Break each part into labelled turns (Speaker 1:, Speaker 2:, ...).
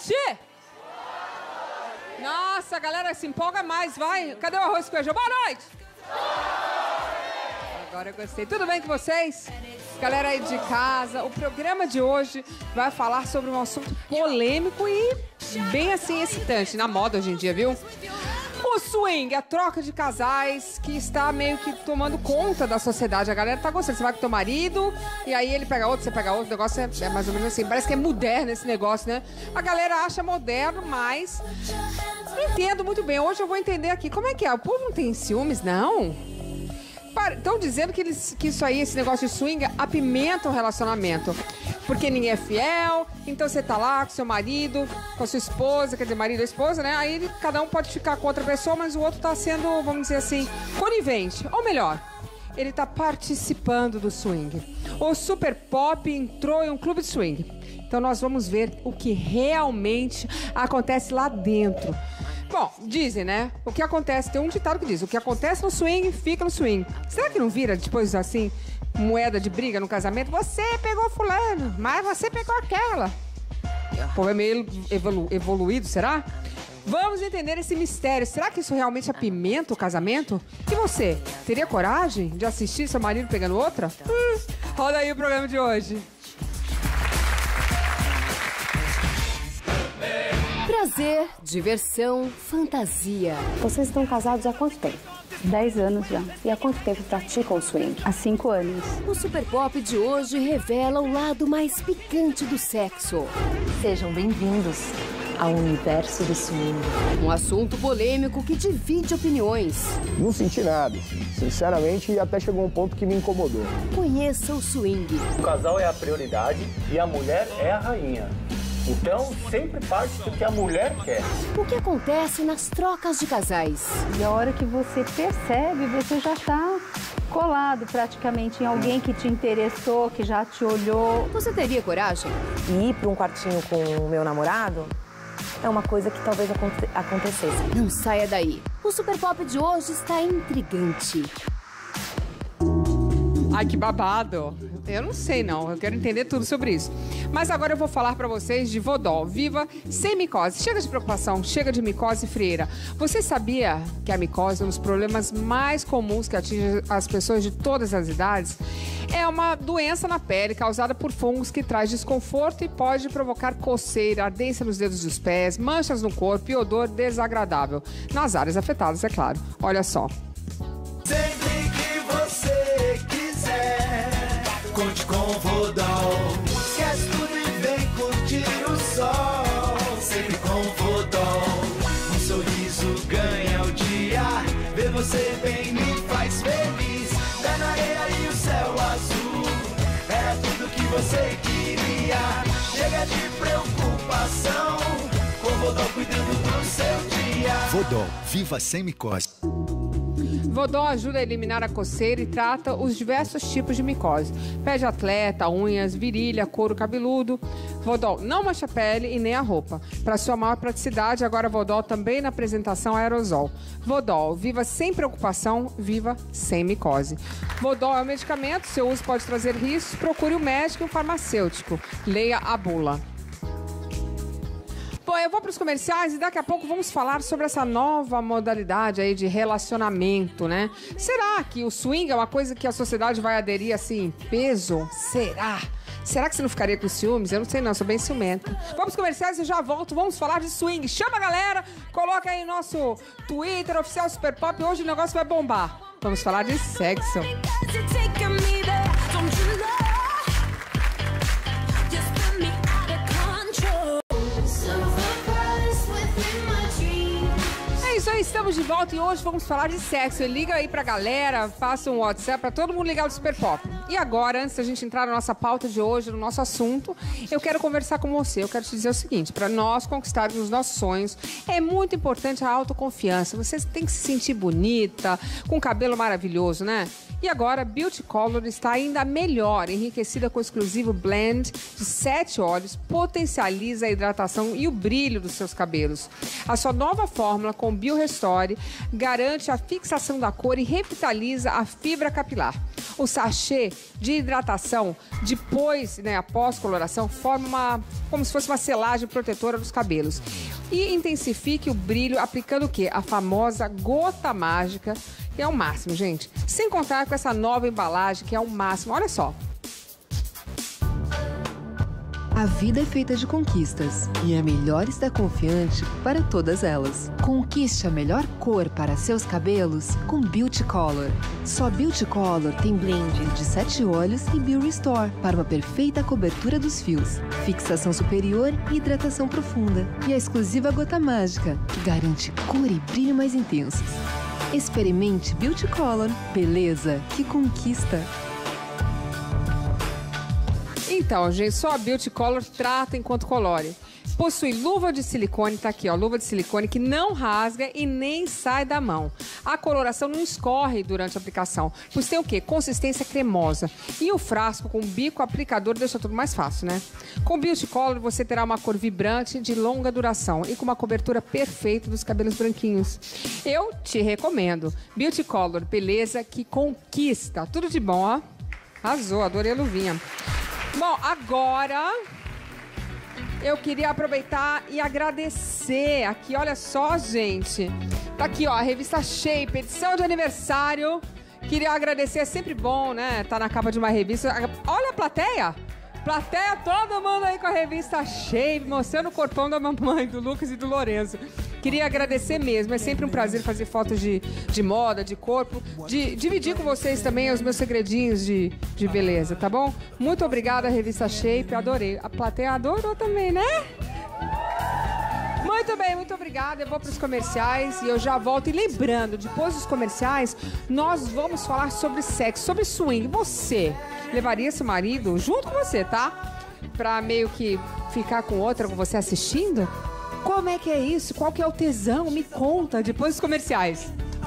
Speaker 1: noite! Nossa, a galera se empolga mais, vai. Cadê o arroz com feijão? Boa noite! Agora eu gostei. Tudo bem com vocês? Galera aí de casa, o programa de hoje vai falar sobre um assunto polêmico e bem assim excitante, na moda hoje em dia, viu? O swing, a troca de casais que está meio que tomando conta da sociedade. A galera tá gostando. Você vai com teu marido e aí ele pega outro, você pega outro. O negócio é mais ou menos assim. Parece que é moderno esse negócio, né? A galera acha moderno, mas não entendo muito bem. Hoje eu vou entender aqui. Como é que é? O povo não tem ciúmes, não? Estão dizendo que isso aí, esse negócio de swing, apimenta o relacionamento. Porque ninguém é fiel, então você tá lá com seu marido, com a sua esposa, quer dizer, marido e esposa, né? Aí cada um pode ficar com outra pessoa, mas o outro tá sendo, vamos dizer assim, conivente. Ou melhor, ele tá participando do swing. O Super Pop entrou em um clube de swing. Então nós vamos ver o que realmente acontece lá dentro. Bom, dizem, né? O que acontece, tem um ditado que diz, o que acontece no swing, fica no swing. Será que não vira, depois assim, moeda de briga no casamento? Você pegou fulano, mas você pegou aquela. O povo é meio evoluído, será? Vamos entender esse mistério. Será que isso realmente apimenta o casamento? E você, teria coragem de assistir seu marido pegando outra? Roda aí o programa de hoje.
Speaker 2: Prazer, diversão, fantasia.
Speaker 3: Vocês estão casados há quanto tempo?
Speaker 4: 10 anos já.
Speaker 3: E há quanto tempo praticam o swing?
Speaker 4: Há 5 anos.
Speaker 2: O Super Pop de hoje revela o lado mais picante do sexo.
Speaker 3: Sejam bem-vindos ao universo do swing.
Speaker 2: Um assunto polêmico que divide opiniões.
Speaker 5: Não senti nada, sinceramente, até chegou um ponto que me incomodou.
Speaker 2: Conheça o swing.
Speaker 6: O casal é a prioridade e a mulher é a rainha. Então, sempre parte do que a mulher quer.
Speaker 2: O que acontece nas trocas de casais?
Speaker 4: E a hora que você percebe, você já está colado praticamente em alguém que te interessou, que já te olhou.
Speaker 2: Você teria coragem?
Speaker 3: E ir para um quartinho com o meu namorado é uma coisa que talvez acontecesse.
Speaker 2: Não saia daí. O Super Pop de hoje está intrigante.
Speaker 1: Ai, que babado. Eu não sei, não. Eu quero entender tudo sobre isso. Mas agora eu vou falar pra vocês de Vodol Viva sem micose. Chega de preocupação, chega de micose frieira. Você sabia que a micose é um dos problemas mais comuns que atinge as pessoas de todas as idades? É uma doença na pele causada por fungos que traz desconforto e pode provocar coceira, ardência nos dedos dos pés, manchas no corpo e odor desagradável. Nas áreas afetadas, é claro. Olha só.
Speaker 7: Sempre que você quiser, conte com o Vodol. Esquece tudo e vem curtir o sol. Sempre com o Vodol. Um sorriso ganha o dia. Ver você bem me faz feliz. Pé na areia e o céu azul. Era tudo que você queria. Chega de preocupação. Com o Vodol cuidando do seu dia.
Speaker 8: Vodol Viva sem micose.
Speaker 1: Vodol ajuda a eliminar a coceira e trata os diversos tipos de micose. Pé de atleta, unhas, virilha, couro cabeludo. Vodol não mancha a pele e nem a roupa. Para sua maior praticidade, agora Vodol também na apresentação aerosol. Vodol, viva sem preocupação, viva sem micose. Vodol é um medicamento, seu uso pode trazer riscos, procure o médico e o farmacêutico. Leia a bula. Bom, eu vou para os comerciais e daqui a pouco vamos falar sobre essa nova modalidade aí de relacionamento, né? Será que o swing é uma coisa que a sociedade vai aderir assim, em peso? Será? Será que você não ficaria com ciúmes? Eu não sei não, sou bem ciumenta. Vamos para os comerciais e já volto, vamos falar de swing. Chama a galera, coloca aí nosso Twitter, oficial Super Pop, hoje o negócio vai bombar. Vamos falar de sexo. Isso aí, estamos de volta e hoje vamos falar de sexo. Liga aí pra galera, passa um WhatsApp pra todo mundo ligar o Super Pop. E agora, antes da gente entrar na nossa pauta de hoje, no nosso assunto, eu quero conversar com você. Eu quero te dizer o seguinte, pra nós conquistarmos os nossos sonhos, é muito importante a autoconfiança. Você tem que se sentir bonita, com cabelo maravilhoso, né? E agora, Beauty Color está ainda melhor, enriquecida com o exclusivo blend de 7 óleos, potencializa a hidratação e o brilho dos seus cabelos. A sua nova fórmula com BioRestore garante a fixação da cor e revitaliza a fibra capilar. O sachê de hidratação, depois, após coloração, forma como se fosse uma selagem protetora dos cabelos. E intensifique o brilho aplicando o quê? A famosa gota mágica, que é o máximo, gente. Sem contar com essa nova embalagem, que é o máximo. Olha só.
Speaker 9: A vida é feita de conquistas e é melhor estar confiante para todas elas. Conquiste a melhor cor para seus cabelos com Beauty Color. Só Beauty Color tem blend de 7 óleos e BioRestore para uma perfeita cobertura dos fios, fixação superior e hidratação profunda. E a exclusiva gota mágica, que garante cor e brilho mais intensos. Experimente Beauty Color. Beleza que conquista.
Speaker 1: Então, gente, só a Beauty Color trata enquanto colore. Possui luva de silicone, tá aqui, ó, luva de silicone que não rasga e nem sai da mão. A coloração não escorre durante a aplicação, pois tem o quê? Consistência cremosa. E o frasco com bico aplicador deixa tudo mais fácil, né? Com Beauty Color você terá uma cor vibrante de longa duração e com uma cobertura perfeita dos cabelos branquinhos. Eu te recomendo. Beauty Color, beleza que conquista. Tudo de bom, ó. Arrasou, adorei a luvinha. Bom, agora eu queria aproveitar e agradecer aqui, olha só, gente. Tá aqui, ó, a revista Shape, edição de aniversário. Queria agradecer, é sempre bom, né? Tá na capa de uma revista. Olha a plateia! Plateia, todo mundo aí com a revista Shape, mostrando o corpão da mamãe, do Lucas e do Lorenzo. Queria agradecer mesmo, é sempre um prazer fazer fotos de moda, de corpo, de dividir com vocês também os meus segredinhos de beleza, tá bom? Muito obrigada, revista Shape, adorei. A plateia adorou também, né? Muito bem, muito obrigada. Eu vou para os comerciais e eu já volto. E lembrando, depois dos comerciais, nós vamos falar sobre sexo, sobre swing. Você levaria seu marido junto com você, tá? Pra meio que ficar com outra, com você assistindo? Como é que é isso? Qual que é o tesão? Me conta depois dos comerciais.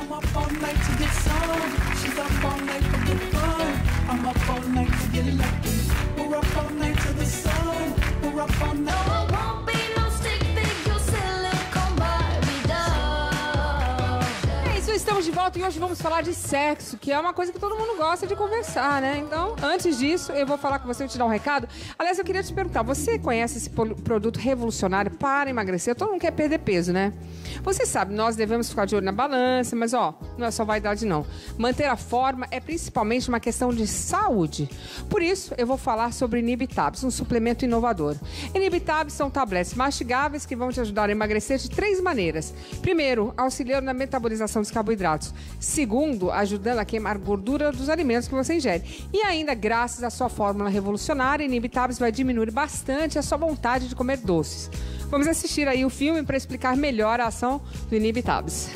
Speaker 1: Estamos de volta e hoje vamos falar de sexo, que é uma coisa que todo mundo gosta de conversar, né? Então, antes disso, eu vou falar com você e te dar um recado. Aliás, eu queria te perguntar, você conhece esse produto revolucionário para emagrecer? Todo mundo quer perder peso, né? Você sabe, nós devemos ficar de olho na balança, mas ó, não é só vaidade não. Manter a forma é principalmente uma questão de saúde. Por isso, eu vou falar sobre Inibitabs, um suplemento inovador. Inibitabs são tabletes mastigáveis que vão te ajudar a emagrecer de 3 maneiras. Primeiro, auxiliando na metabolização dos carboidratos. Segundo, ajudando a queimar gordura dos alimentos que você ingere. E ainda, graças à sua fórmula revolucionária, Inibitabs vai diminuir bastante a sua vontade de comer doces. Vamos assistir aí o filme para explicar melhor a ação do Inibitabs.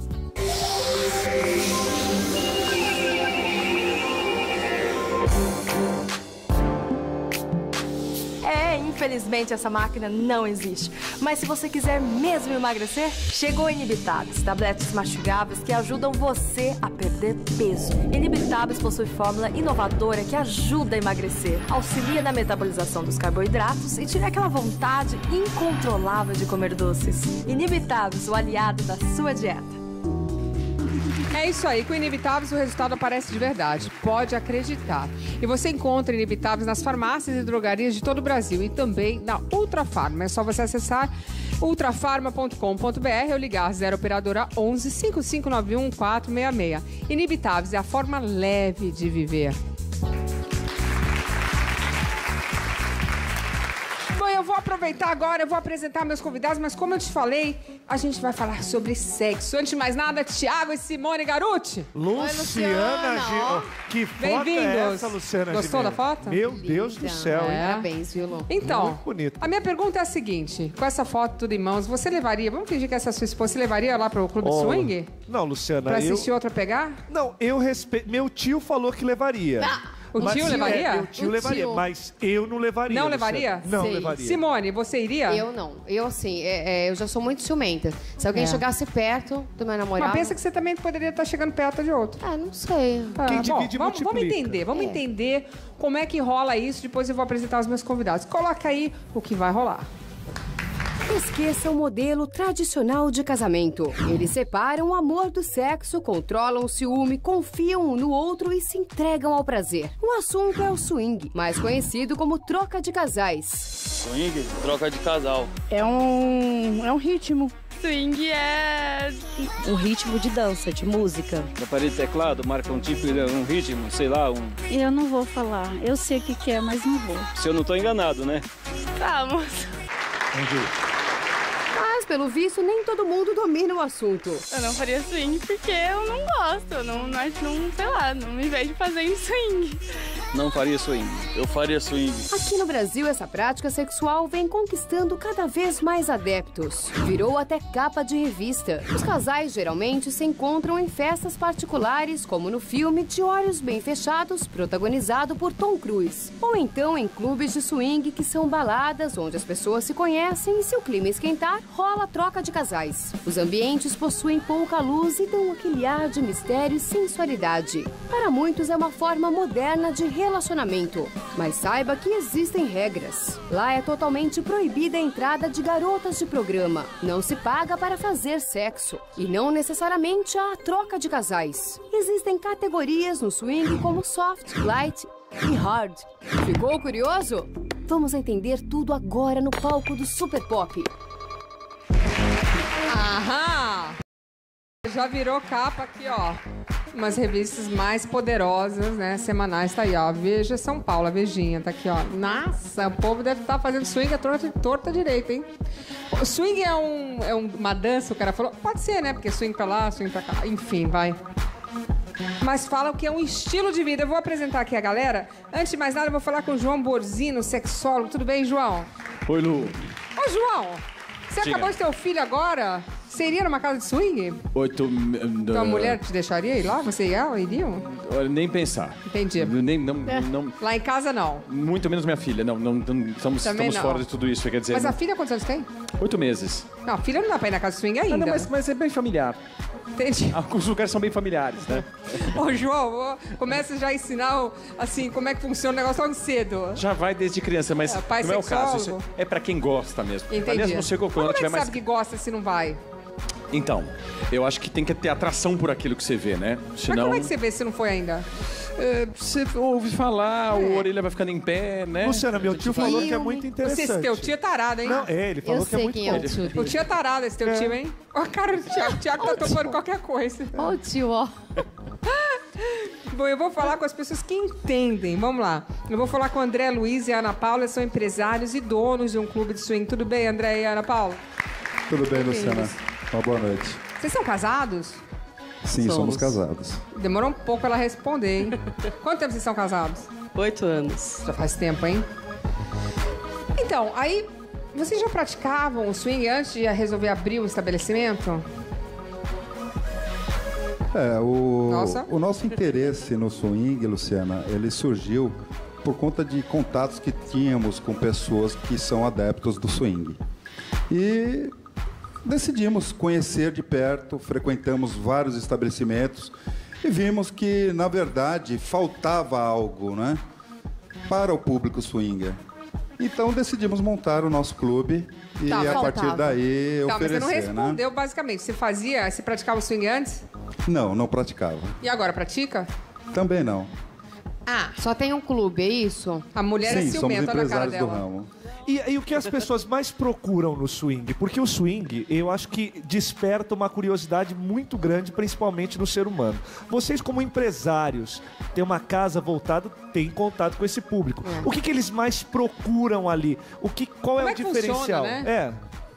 Speaker 10: Infelizmente essa máquina não existe. Mas se você quiser mesmo emagrecer, chegou Inibitabs, tabletes mastigáveis que ajudam você a perder peso. Inibitabs possui fórmula inovadora que ajuda a emagrecer, auxilia na metabolização dos carboidratos e tira aquela vontade incontrolável de comer doces. Inibitabs, o aliado da sua dieta.
Speaker 1: É isso aí, com Inibitabs o resultado aparece de verdade, pode acreditar. E você encontra Inibitabs nas farmácias e drogarias de todo o Brasil e também na Ultrafarma. É só você acessar ultrafarma.com.br ou ligar 0 operadora 11 5591 466. Inibitabs é a forma leve de viver. Eu vou aproveitar agora, eu vou apresentar meus convidados, mas como eu te falei, a gente vai falar sobre sexo. Antes de mais nada, Thiago e Simone Garuti.
Speaker 11: Luciana, que foto é essa, Luciana?
Speaker 1: Gostou da foto?
Speaker 11: Meu Deus do céu, hein?
Speaker 2: Parabéns, viu, Lu?
Speaker 1: Então,
Speaker 11: muito bonito.
Speaker 1: A minha pergunta é a seguinte, com essa foto tudo em mãos, você levaria, vamos fingir que essa é sua esposa, você levaria lá pro Clube Swing?
Speaker 11: Não, Luciana,
Speaker 1: Pra assistir outra pegar?
Speaker 11: Não, eu respeito, meu tio falou que levaria.
Speaker 1: O tio levaria?
Speaker 11: O tio levaria, mas eu não levaria.
Speaker 1: Não
Speaker 11: Luciana.
Speaker 1: levaria?
Speaker 11: Não
Speaker 12: Sei.
Speaker 11: levaria.
Speaker 1: Simone, você iria?
Speaker 12: Eu não. Eu, assim, eu já sou muito ciumenta. Se alguém chegasse perto do meu namorado...
Speaker 1: Mas pensa que você também poderia estar chegando perto de outro.
Speaker 12: Ah, não sei.
Speaker 11: Quem divide,
Speaker 1: vamos
Speaker 11: multiplica.
Speaker 1: Vamos entender como é que rola isso. Depois eu vou apresentar os meus convidados. Coloca aí o que vai rolar.
Speaker 2: Esqueça o modelo tradicional de casamento. Eles separam o amor do sexo, controlam o ciúme, confiam um no outro e se entregam ao prazer. O assunto é o swing, mais conhecido como troca de casais.
Speaker 13: Swing, troca de casal.
Speaker 4: É um ritmo.
Speaker 10: Swing é...
Speaker 3: Um ritmo de dança, de música.
Speaker 13: Na parede de teclado, marca um tipo, um ritmo, sei lá,
Speaker 4: Eu não vou falar. Eu sei o que é, mas não vou.
Speaker 13: Se eu não tô enganado, né?
Speaker 10: Vamos.
Speaker 2: Mas, pelo visto, nem todo mundo domina o assunto.
Speaker 10: Eu não faria swing porque eu não gosto. Eu não, sei lá, não me vejo fazendo swing.
Speaker 13: Não faria swing. Eu faria swing.
Speaker 2: Aqui no Brasil, essa prática sexual vem conquistando cada vez mais adeptos. Virou até capa de revista. Os casais geralmente se encontram em festas particulares, como no filme De Olhos Bem Fechados, protagonizado por Tom Cruise. Ou então em clubes de swing, que são baladas onde as pessoas se conhecem e, se o clima esquentar, rola troca de casais. Os ambientes possuem pouca luz e dão aquele ar de mistério e sensualidade. Para muitos é uma forma moderna de relacionamento. Mas saiba que existem regras. Lá é totalmente proibida a entrada de garotas de programa. Não se paga para fazer sexo. E não necessariamente a troca de casais. Existem categorias no swing como soft, light e hard. Ficou curioso? Vamos entender tudo agora no palco do Super Pop.
Speaker 1: Aham! Já virou capa aqui, ó. Umas revistas mais poderosas, né? Semanais, tá aí, ó. Veja São Paulo, a Vejinha, tá aqui, ó. Nossa, o povo deve estar fazendo swing a torta direita, hein? O swing é uma dança, o cara falou. Pode ser, né? Porque swing pra lá, swing pra cá. Enfim, vai. Mas falam que é um estilo de vida. Eu vou apresentar aqui a galera. Antes de mais nada, eu vou falar com o João Borzino, sexólogo. Tudo bem, João?
Speaker 14: Oi, Lu.
Speaker 1: Ô, João, você acabou de ter um filho agora? Você iria numa casa de swing? Tua mulher te deixaria ir lá? Você e ela iriam?
Speaker 14: Nem pensar.
Speaker 1: Entendi.
Speaker 14: Não.
Speaker 1: Lá em casa, não.
Speaker 14: Muito menos minha filha. Não estamos
Speaker 1: não.
Speaker 14: fora de tudo isso. Quer dizer,
Speaker 1: Mas a filha, quantos anos tem?
Speaker 14: 8 meses.
Speaker 1: Não, a filha não dá pra ir na casa de swing ainda.
Speaker 14: Não, mas é bem familiar.
Speaker 1: Entendi.
Speaker 14: Alguns lugares são bem familiares, né?
Speaker 1: Ô, João, começa já a ensinar, assim, como é que funciona o negócio logo cedo.
Speaker 14: Já vai desde criança, mas
Speaker 1: pai
Speaker 14: não é o caso. Isso
Speaker 1: sexólogo?
Speaker 14: é pra quem gosta mesmo.
Speaker 1: Entendi.
Speaker 14: Aliás, não chegou quando
Speaker 1: Como é
Speaker 14: tiver
Speaker 1: que
Speaker 14: mais...
Speaker 1: sabe que gosta se não vai?
Speaker 14: Então, eu acho que tem que ter atração por aquilo que você vê, né? Senão...
Speaker 1: Mas como é que você vê se não foi ainda?
Speaker 14: Você ouve falar, a orelha vai ficando em pé, né?
Speaker 11: Luciana, meu tio falou que é muito interessante.
Speaker 1: Esse teu tio é tarado, hein?
Speaker 11: Não, ele falou que é muito bom.
Speaker 1: O tio é tarado, esse teu tio, hein? Ó a cara do Thiago. O Thiago tá topando qualquer coisa.
Speaker 12: Ó o tio, ó.
Speaker 1: Bom, eu vou falar com as pessoas que entendem. Vamos lá. Eu vou falar com o André Luiz e a Ana Paula, são empresários e donos de um clube de swing. Tudo bem, André e Ana Paula?
Speaker 15: Tudo bem, Luciana. Uma boa noite.
Speaker 1: Vocês são casados?
Speaker 15: Sim, somos casados.
Speaker 1: Demorou um pouco pra ela responder, hein? Quanto tempo vocês são casados?
Speaker 16: 8 anos.
Speaker 1: Já faz tempo, hein? Então, aí, vocês já praticavam o swing antes de resolver abrir o estabelecimento?
Speaker 15: O nosso interesse no swing, Luciana, ele surgiu por conta de contatos que tínhamos com pessoas que são adeptos do swing. E decidimos conhecer de perto, frequentamos vários estabelecimentos e vimos que, na verdade, faltava algo, né, para o público swinger. Então decidimos montar o nosso clube e a partir daí oferecer,
Speaker 1: mas você não respondeu, né? Basicamente. Você praticava o swing antes?
Speaker 15: Não praticava.
Speaker 1: E agora, pratica?
Speaker 15: Também não.
Speaker 12: Ah, só tem um clube, é isso?
Speaker 1: A mulher é ciumenta na cara dela.
Speaker 15: Do ramo.
Speaker 11: E o que as pessoas mais procuram no swing? Porque o swing, eu acho que desperta uma curiosidade muito grande, principalmente no ser humano. Vocês, como empresários, têm uma casa voltada, têm contato com esse público. O que eles mais procuram ali? Qual é o diferencial?
Speaker 1: Funciona, né?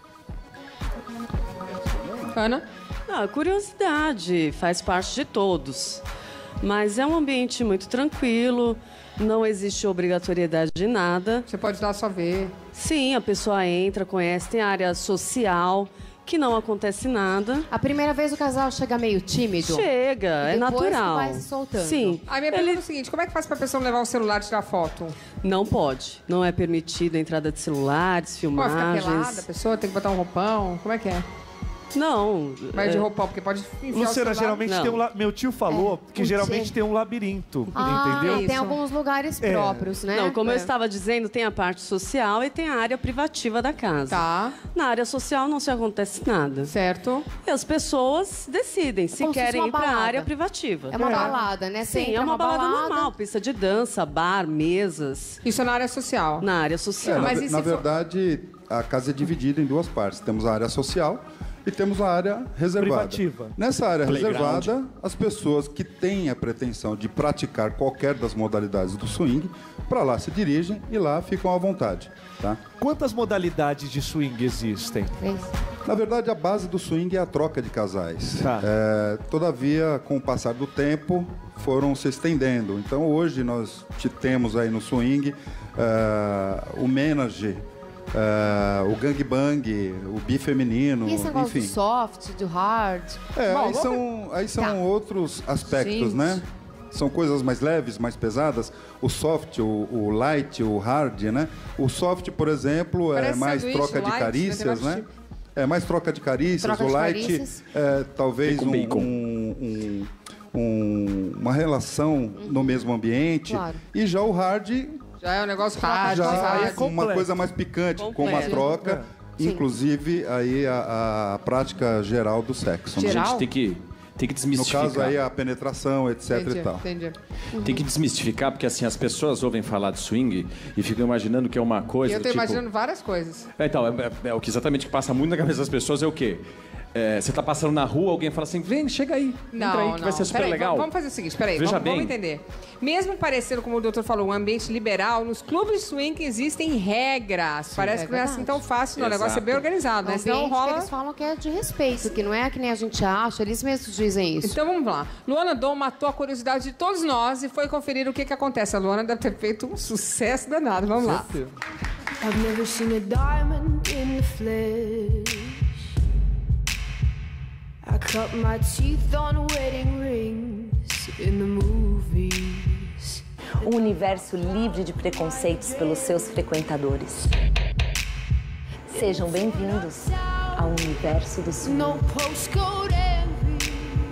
Speaker 1: Ana?
Speaker 16: A curiosidade faz parte de todos. Mas é um ambiente muito tranquilo, não existe obrigatoriedade de nada.
Speaker 1: Você pode ir lá só ver.
Speaker 16: Sim, a pessoa entra, conhece, tem área social, que não acontece nada.
Speaker 12: A primeira vez o casal chega meio tímido?
Speaker 16: Chega, é
Speaker 12: depois
Speaker 16: natural.
Speaker 12: Que vai se soltando.
Speaker 16: Sim.
Speaker 1: A minha pergunta é o seguinte, como é que faz pra pessoa levar o celular e tirar foto?
Speaker 16: Não pode. Não é permitido a entrada de celulares,
Speaker 1: Pode
Speaker 16: filmagens.
Speaker 1: ficar pelada, a pessoa tem que botar um roupão, como é que é?
Speaker 16: Não.
Speaker 1: Vai de roupão, porque pode enfiar o
Speaker 11: Luciana,
Speaker 1: celular.
Speaker 11: geralmente
Speaker 16: Não.
Speaker 11: tem meu tio falou que geralmente tem um labirinto, entendeu?
Speaker 12: Tem alguns lugares próprios, né?
Speaker 16: Não, como eu estava dizendo, tem a parte social e tem a área privativa da casa.
Speaker 1: Tá.
Speaker 16: Na área social não se acontece nada.
Speaker 1: Certo.
Speaker 16: E as pessoas decidem se
Speaker 12: como se fosse
Speaker 16: querem
Speaker 12: uma
Speaker 16: ir para a
Speaker 12: balada.
Speaker 16: área privativa.
Speaker 12: É uma balada, né? Você
Speaker 16: Sim,
Speaker 12: entra
Speaker 16: é uma
Speaker 12: numa
Speaker 16: balada
Speaker 12: balada.
Speaker 16: normal, pista de dança, bar, mesas.
Speaker 1: Isso é na área social?
Speaker 16: Na área social.
Speaker 15: Na verdade, a casa é dividida em duas partes. Temos a área social e temos a área reservada.
Speaker 11: Privativa.
Speaker 15: Nessa área
Speaker 14: Playground.
Speaker 15: reservada, as pessoas que têm a pretensão de praticar qualquer das modalidades do swing, para lá se dirigem e lá ficam à vontade. Tá?
Speaker 11: Quantas modalidades de swing existem?
Speaker 15: Na verdade, a base do swing é a troca de casais.
Speaker 11: Tá.
Speaker 15: Todavia, com o passar do tempo, foram se estendendo. Então, hoje, nós temos aí no swing o menage, o gangbang, o bifeminino,
Speaker 12: E esse negócio
Speaker 15: enfim.
Speaker 12: do soft, do hard?
Speaker 15: Aí são outros aspectos,
Speaker 12: Gente.
Speaker 15: né? São coisas mais leves, mais pesadas. O soft, o light, o hard, né? O soft, por exemplo, é
Speaker 1: Parece
Speaker 15: mais
Speaker 1: sanduíche,
Speaker 15: troca de
Speaker 1: light,
Speaker 15: carícias,
Speaker 1: né?
Speaker 15: né? É mais troca de carícias.
Speaker 12: Troca
Speaker 15: o
Speaker 12: de
Speaker 15: light
Speaker 12: carícias.
Speaker 15: talvez
Speaker 14: Bacon.
Speaker 15: uma relação no mesmo ambiente.
Speaker 12: Claro.
Speaker 15: E já o hard
Speaker 1: Já é um negócio hard.
Speaker 15: já
Speaker 1: hard.
Speaker 15: é uma coisa mais picante, com uma
Speaker 16: Completo.
Speaker 15: troca. Inclusive, aí a prática geral do sexo. né?
Speaker 1: Geral?
Speaker 14: A gente tem que
Speaker 15: No
Speaker 14: desmistificar.
Speaker 15: caso aí, a penetração, etc
Speaker 1: Entendi,
Speaker 15: e tal.
Speaker 1: entendi.
Speaker 14: Tem que desmistificar, porque assim, as pessoas ouvem falar de swing e ficam imaginando que é uma
Speaker 1: E
Speaker 14: coisa
Speaker 1: eu tô
Speaker 14: tipo...
Speaker 1: imaginando várias coisas.
Speaker 14: Então, é o que exatamente passa muito na cabeça das pessoas é o quê? Você tá passando na rua, alguém fala assim, vem, chega aí, entra aí que vai ser super
Speaker 1: Peraí,
Speaker 14: legal.
Speaker 1: Vamos fazer o seguinte, peraí,
Speaker 14: Veja
Speaker 1: vamos
Speaker 14: bem.
Speaker 1: entender. Mesmo parecendo, como o doutor falou, um ambiente liberal, nos clubes de swing existem regras. Parece que não é assim tão fácil, não. O negócio é bem organizado, né? Senão
Speaker 12: Ambiente que
Speaker 1: rola...
Speaker 12: eles falam que é de respeito, que não é que nem a gente acha, eles mesmos dizem isso.
Speaker 1: Então vamos lá. Luana Dom matou a curiosidade de todos nós e foi conferir o que acontece. A Luana deve ter feito um sucesso danado. Vamos lá.
Speaker 17: I've never seen a diamond in the flesh. I cut my teeth on wedding rings in the movies.
Speaker 3: Um universo livre de preconceitos pelos seus frequentadores. Sejam bem-vindos ao universo do swing.
Speaker 17: No postcode envy.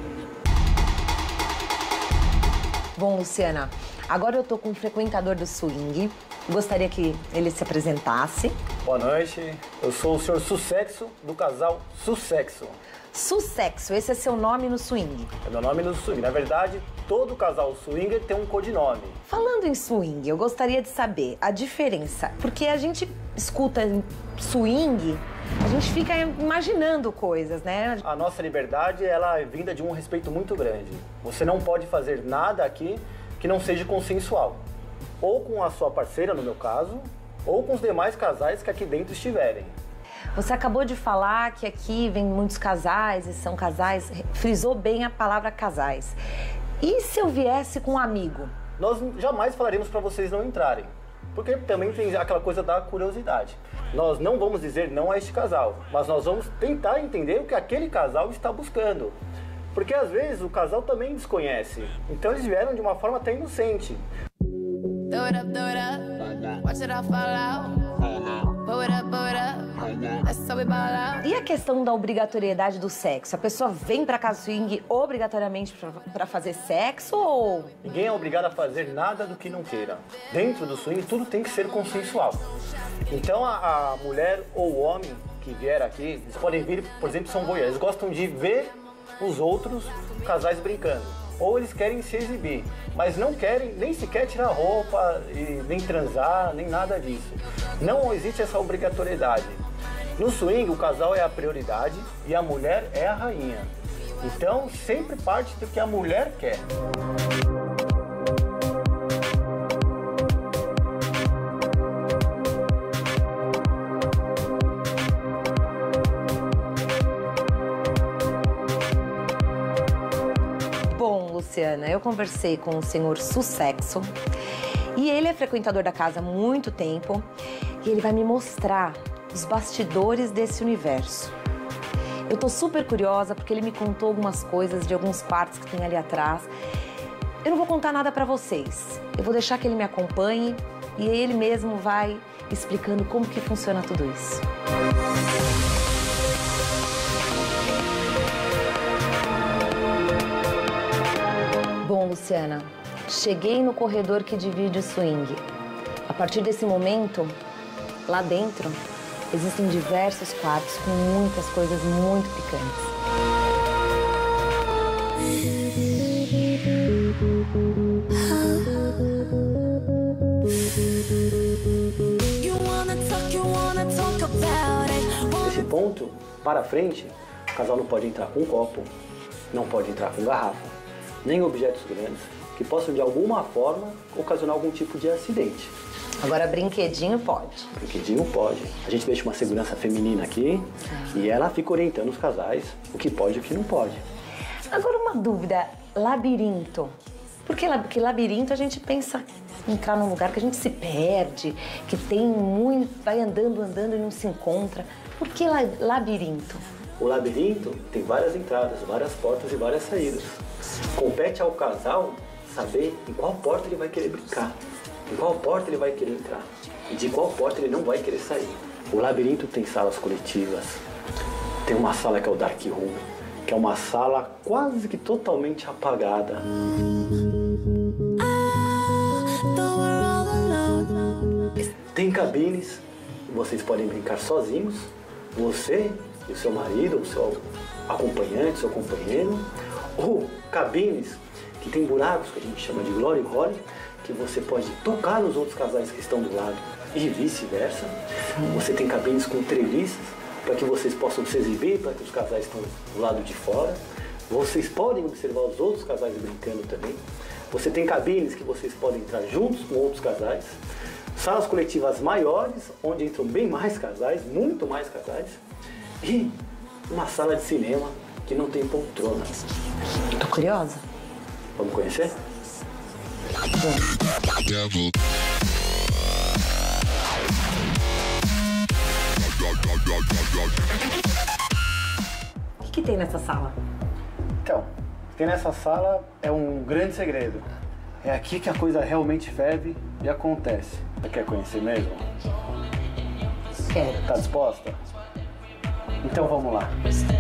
Speaker 3: Bom, Luciana, agora eu tô com um frequentador do swing. Gostaria que ele se apresentasse.
Speaker 6: Boa noite, eu sou o senhor Sussexo, do casal Sussexo.
Speaker 3: Sussexo, esse é seu nome no swing.
Speaker 6: É meu nome no swing. Na verdade, todo casal swinger tem um codinome.
Speaker 3: Falando em swing, eu gostaria de saber a diferença. Porque a gente escuta swing, a gente fica imaginando coisas, né?
Speaker 6: A nossa liberdade, ela é vinda de um respeito muito grande. Você não pode fazer nada aqui que não seja consensual. Ou com a sua parceira, no meu caso, ou com os demais casais que aqui dentro estiverem.
Speaker 3: Você acabou de falar que aqui vem muitos casais e são casais, frisou bem a palavra casais. E se eu viesse com um amigo?
Speaker 6: Nós jamais falaremos para vocês não entrarem, porque também tem aquela coisa da curiosidade. Nós não vamos dizer não a este casal, mas nós vamos tentar entender o que aquele casal está buscando. Porque às vezes o casal também desconhece, então eles vieram de uma forma até inocente.
Speaker 17: Throw it up, watch it all fall out. Blow it up, that's how we ball out.
Speaker 3: E a questão da obrigatoriedade do sexo? A pessoa vem pra casa swing obrigatoriamente pra fazer sexo ou...
Speaker 6: Ninguém é obrigado a fazer nada do que não queira. Dentro do swing, tudo tem que ser consensual. Então, a mulher ou o homem que vier aqui, eles podem vir, por exemplo, são voyeurs. Eles gostam de ver os outros casais brincando. Ou eles querem se exibir, mas não querem nem sequer tirar roupa, e nem transar, nem nada disso. Não existe essa obrigatoriedade. No swing, o casal é a prioridade e a mulher é a rainha. Então, sempre parte do que a mulher quer.
Speaker 3: Bom, Luciana, eu conversei com o senhor Sussexo e ele é frequentador da casa há muito tempo e ele vai me mostrar os bastidores desse universo. Eu tô super curiosa porque ele me contou algumas coisas de alguns quartos que tem ali atrás. Eu não vou contar nada pra vocês. Eu vou deixar que ele me acompanhe e ele mesmo vai explicando como que funciona tudo isso. Bom, Luciana, cheguei no corredor que divide o swing. A partir desse momento, lá dentro, existem diversos quartos com muitas coisas muito picantes.
Speaker 6: Nesse ponto, para frente, o casal não pode entrar com um copo, não pode entrar com garrafa, nem objetos grandes que possam de alguma forma ocasionar algum tipo de acidente.
Speaker 3: Agora, brinquedinho pode.
Speaker 6: Brinquedinho pode. A gente deixa uma segurança feminina aqui e ela fica orientando os casais o que pode e o que não pode.
Speaker 3: Agora, uma dúvida. Labirinto. Porque labirinto a gente pensa em entrar num lugar que a gente se perde, que tem muito, vai andando e não se encontra. Por que labirinto?
Speaker 6: O labirinto tem várias entradas, várias portas e várias saídas. Compete ao casal saber em qual porta ele vai querer brincar, em qual porta ele vai querer entrar e de qual porta ele não vai querer sair. O labirinto tem salas coletivas, tem uma sala que é o Dark Room, que é uma sala quase que totalmente apagada. Tem cabines, vocês podem brincar sozinhos, você e o seu marido, o seu acompanhante, seu companheiro, ou cabines que tem buracos, que a gente chama de glory hole, que você pode tocar nos outros casais que estão do lado e vice-versa. Você tem cabines com treliças para que vocês possam se exibir, para que os casais estão do lado de fora. Vocês podem observar os outros casais brincando também. Você tem cabines que vocês podem entrar juntos com outros casais. Salas coletivas maiores, onde entram bem mais casais, muito mais casais. E uma sala de cinema que não tem poltrona.
Speaker 3: Tô curiosa.
Speaker 6: Vamos conhecer?
Speaker 3: O que tem nessa sala?
Speaker 6: Então, o que tem nessa sala é um grande segredo. É aqui que a coisa realmente ferve e acontece. Você quer conhecer mesmo?
Speaker 3: Quero.
Speaker 6: Tá disposta? Então vamos lá.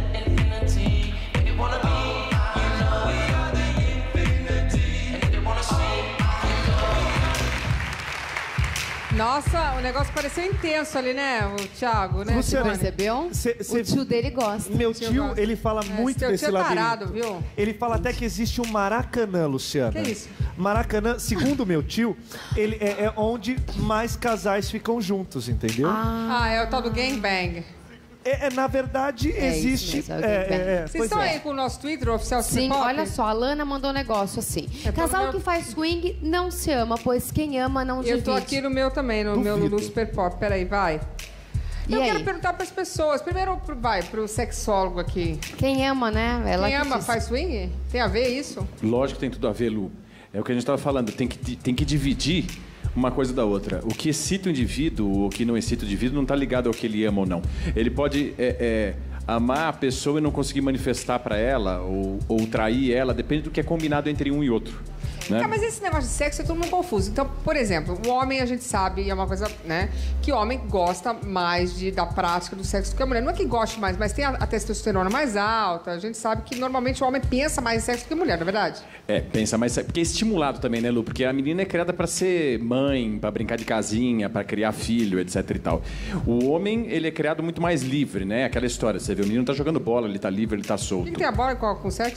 Speaker 1: Nossa, o negócio pareceu intenso ali, né, o Thiago, né?
Speaker 12: Você percebeu?
Speaker 11: O
Speaker 12: tio dele gosta.
Speaker 11: Meu tio, ele fala muito desse labirinto.
Speaker 1: Tarado, viu?
Speaker 11: Ele fala até que existe um Maracanã, Luciana.
Speaker 1: Que isso?
Speaker 11: Maracanã, segundo meu tio, ele é onde mais casais ficam juntos, entendeu?
Speaker 1: Ah, é o tal do gangbang.
Speaker 11: Na verdade, existe.
Speaker 12: Isso mesmo,
Speaker 1: Vocês estão aí com o nosso Twitter, o oficial
Speaker 12: Sim,
Speaker 1: Super Pop?
Speaker 12: olha só, a Lana mandou um negócio assim. Casal que faz swing não se ama, pois quem ama não divide.
Speaker 1: Eu tô aqui no meu também, no meu Lulu Super Pop. Peraí, vai.
Speaker 12: E
Speaker 1: eu
Speaker 12: aí?
Speaker 1: quero perguntar para as pessoas. Primeiro, pro sexólogo aqui.
Speaker 12: Quem ama, né? Ela
Speaker 1: Quem
Speaker 12: que
Speaker 1: ama
Speaker 12: diz.
Speaker 1: faz swing? Tem a ver isso?
Speaker 14: Lógico que tem tudo a ver, Lu. É o que a gente estava falando, tem que dividir uma coisa da outra. O que excita o indivíduo ou o que não excita o indivíduo não está ligado ao que ele ama ou não. Ele pode amar a pessoa e não conseguir manifestar para ela ou trair ela, depende do que é combinado entre um e outro. Né?
Speaker 1: Mas esse negócio de sexo é todo mundo confuso. Então, por exemplo, o homem a gente sabe, e é uma coisa, né, que o homem gosta mais da prática do sexo do que a mulher. Não é que goste mais, mas tem a testosterona mais alta. A gente sabe que normalmente o homem pensa mais em sexo do que a mulher, não é verdade?
Speaker 14: Pensa mais. Porque é estimulado também, né, Lu? Porque a menina é criada para ser mãe, para brincar de casinha, para criar filho, etc e tal. O homem, ele é criado muito mais livre, né? Aquela história, você vê, o menino tá jogando bola, ele tá livre, ele tá solto.
Speaker 1: O que tem a bola com sexo?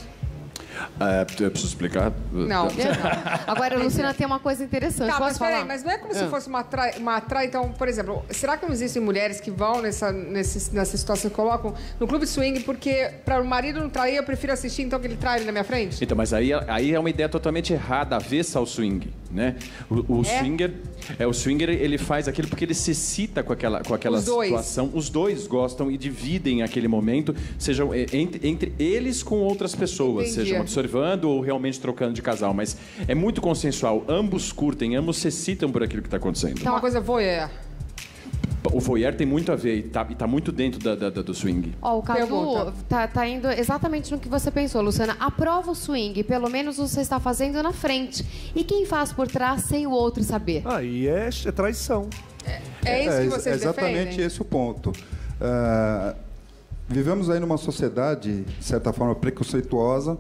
Speaker 14: Eu preciso explicar?
Speaker 12: Não. Agora, Luciana, tem uma coisa interessante.
Speaker 1: Tá,
Speaker 12: Posso
Speaker 1: mas
Speaker 12: falar?
Speaker 1: peraí, mas não é como se fosse uma trai. Então, por exemplo, será que não existem mulheres que vão nessa situação, colocam no clube de swing porque para o marido não trair, eu prefiro assistir, então que ele trai ele na minha frente?
Speaker 14: Então, mas aí é uma ideia totalmente errada, avessa ao swing, né? O swinger, ele faz aquilo porque ele se excita com aquela situação. Os dois gostam e dividem aquele momento, sejam entre eles com outras pessoas,
Speaker 1: Entendi.
Speaker 14: sejam observando ou realmente trocando de casal. Mas é muito consensual, ambos curtem, ambos se excitam por aquilo que está acontecendo.
Speaker 1: Então, uma coisa voyeur.
Speaker 14: O voyeur tem muito a ver e tá muito dentro do swing.
Speaker 12: Ó, o Cadu tá indo exatamente no que você pensou, Luciana. Aprova o swing, pelo menos você está fazendo na frente. E quem faz por trás sem o outro saber?
Speaker 11: Aí é traição.
Speaker 1: É isso que vocês
Speaker 15: exatamente
Speaker 1: defendem?
Speaker 15: esse o ponto. Vivemos aí numa sociedade, de certa forma, preconceituosa,